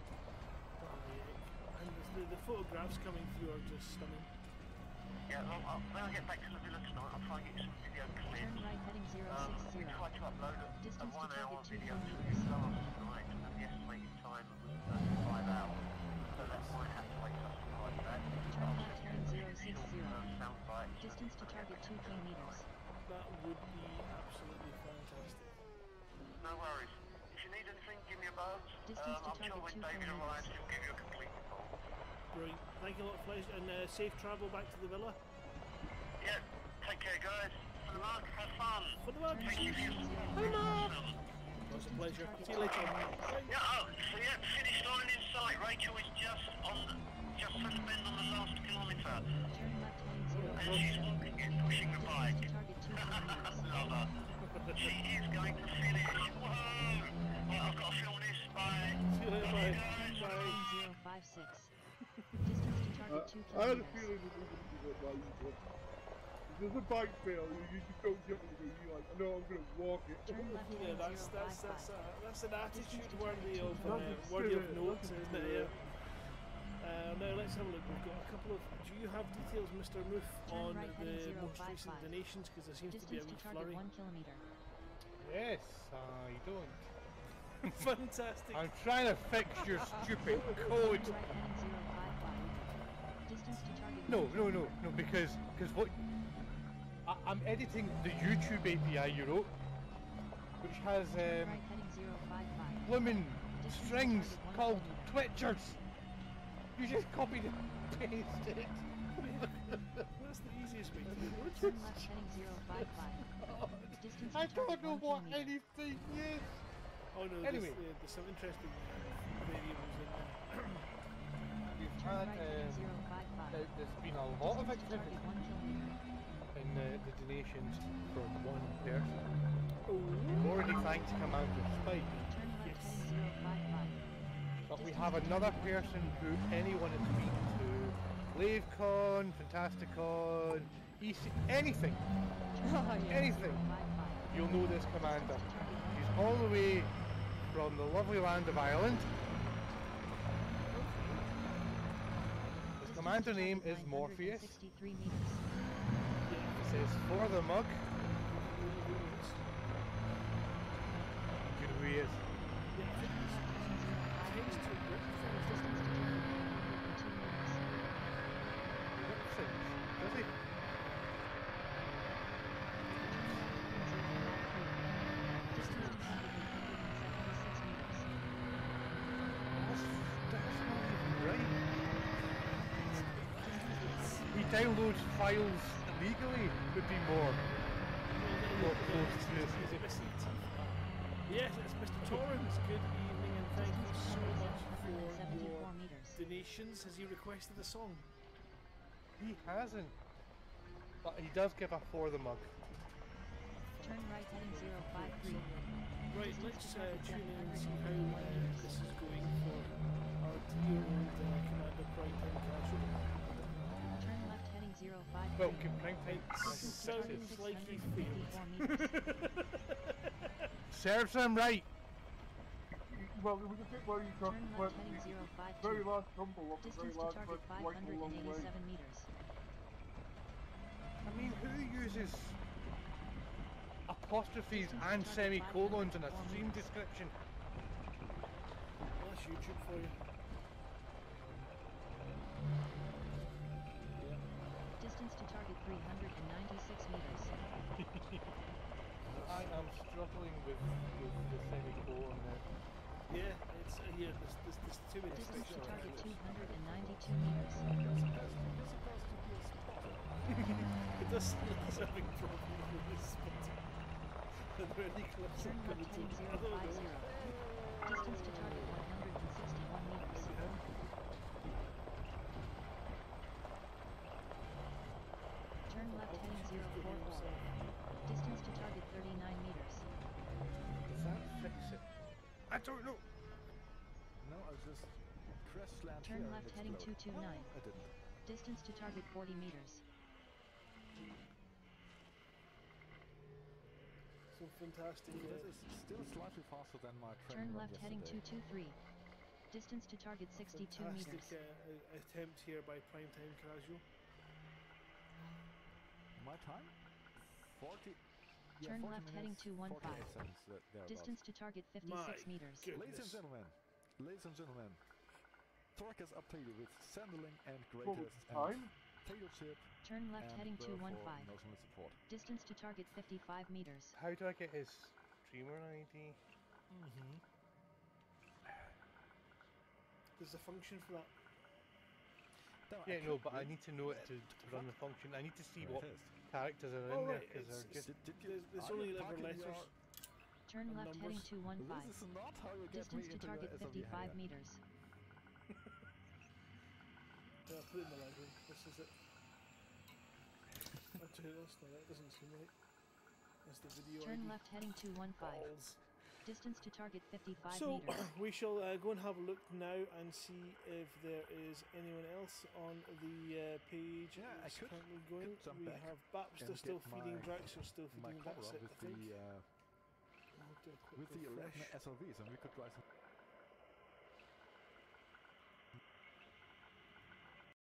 And the, the photographs coming through are just stunning. Yeah, well, I'll, when I get back to the villa tonight, I'll try and get some video clips. Turn right heading zero Um, six we zero. tried to upload a, a Distance to one hour target two video to kilometers. you last night, and the estimated time was thirty-five hours. So that might have to wait till I provide that. Turn left heading zero six zero. Um, sound bites. Distance to target two kilometers. That would be absolutely fantastic. No worries. If you need anything, give me a buzz. Distance Um, to I'm sure target when two David kilometers. arrives, he'll give you a complete report. Brilliant. Thank you a lot, Flesh, and uh, safe travel back to the villa. Yeah, take care, guys. For the mug, have fun. For the mug. Thank you for your support. Bye, Mark. Awesome. It was a pleasure. See you later. Yeah, oh, so yeah, finish line in sight. Rachel is just on, the, just through the bend on the last kilometre. And she's walking in, pushing the bike. Love her. She is going to finish. Whoa! Well, I've got to film this. Bye. See you Distance to target two I had a kilometers. feeling that we wouldn't be that right, but if there's a bike fail, you, you just don't jump into it. You're like, no, I'm gonna walk it. Turn left Yeah, heading that's zero that's five that's, five. uh, that's an attitude to worthy target of two uh, kilometers. worthy of That's note, the isn't it? spirit. Yeah. Uh, now let's have a look. We've got a couple of. Do you have details, Mister Moof, Turn on right heading the zero most five recent five. donations? Because there seems to be a Distance wee to target flurry. one kilometer. Yes, I don't. Fantastic. I'm trying to fix your stupid code. Turn right heading zero five five. Distance to target No, one no, no, kilometer. no, because because what I, I'm editing the YouTube A P I you wrote, which has Turn um, right heading zero five five. blooming Distance to strings target one called kilometer. Twitchers. You just copied and pasted it. That's the easiest way to do it. Turn left heading zero five five. Distance to I target don't know one what kilometer. anything is. Oh no, Anyway. there's, uh, there's some interesting uh, variables in there. We've Turn had right heading um, zero five five. there- there's been a lot of Distance to activity target one kilometer. in uh, the donations from one person. Oh. We've already thanked Commander Spike, Turn left heading zero five five. but we have another person who anyone has been to LaveCon, Fantasticon, E C, anything, Oh, yeah. anything, you'll know this commander. She's all the way from the lovely land of Ireland. His commander name is Morpheus. sixty-three meters. It says for the mug. You know who he is. Does he? That's, that's not even right. He downloads files illegally, would be more, more close to this. Yes, it's Mister Torrance. Good evening, and thank you so much for your donations. Has he requested a song? He hasn't, but he does give a for the mug. Turn right heading zero five three. Right, let's uh, tune in and see how uh, this is going for our dear old uh, Commander Primetime Castle. Turn left heading zero five Well, three. can Primetime Sounds like he failed. Serves him right. Well, we can take where you got Turn where left heading zero five the very two. last tumble of the very Distance to last target first five quite a hundred long way. eighty-seven meters. I mean, who uses apostrophes and semicolons in a stream description? Well, that's YouTube for you. Distance to target three hundred ninety-six meters. I am struggling with, with the semicolon there. Yeah, it's uh, yeah. There's, there's, there's too many Distance to special target languages. two hundred ninety-two meters. It does seem like he's having problems with this spot. Are there any clips Turn of left heading I zero don't five know. zero. Distance to target one hundred sixty-one meters. Turn left heading zero four four. Distance to target thirty-nine meters. Does that fix it? I don't know. No, I just press land Turn here left and heading explode. two two nine. I didn't. Distance to target forty meters. Some fantastic. This Uh, is still slightly faster than my train Turn run left heading two yesterday. two three. Distance to target sixty-two fantastic meters. uh, uh, attempt here by Primetime Casual. My time? forty. Yeah, Turn forty left heading minutes, two one five. forty-eight seconds, uh, thereabouts. Distance to target fifty-six My meters. goodness. Ladies and gentlemen, ladies and gentlemen, Truckers up Teide with Sanderling and Greatest time. and Potato Chip Turn left and heading two one therefore five. no solid support. Distance to target fifty-five meters. How do I get his streamer I D? Mm-hmm. There's a function for that. No, Yeah, I no, could but I with- need to know it to, to run the function. I need to see what Greatest. characters are Oh, in there right, because it's- they're just. Did, did you, There's, there's are only you ever parking letters. your- Turn And left heading numbers. two one five. This is not how you get me Distance to into target your S R V fifty-five hangar. meters. Yeah, put it in the library. This is it. Actually, that's not it. Doesn't seem right. That's the video. Turn I D. left heading two one five. Balls. Distance to target fifty-five So meters. we shall uh, go and have a look now and see if there is anyone else on the uh, page. Yeah, I It's could- currently going. could jump We back have Bapster and still get feeding, my- Draxler still my feeding. camera That's it, with I think. the uh, I'll do a quick with the eleven refresh. S L Vs, and we could try some.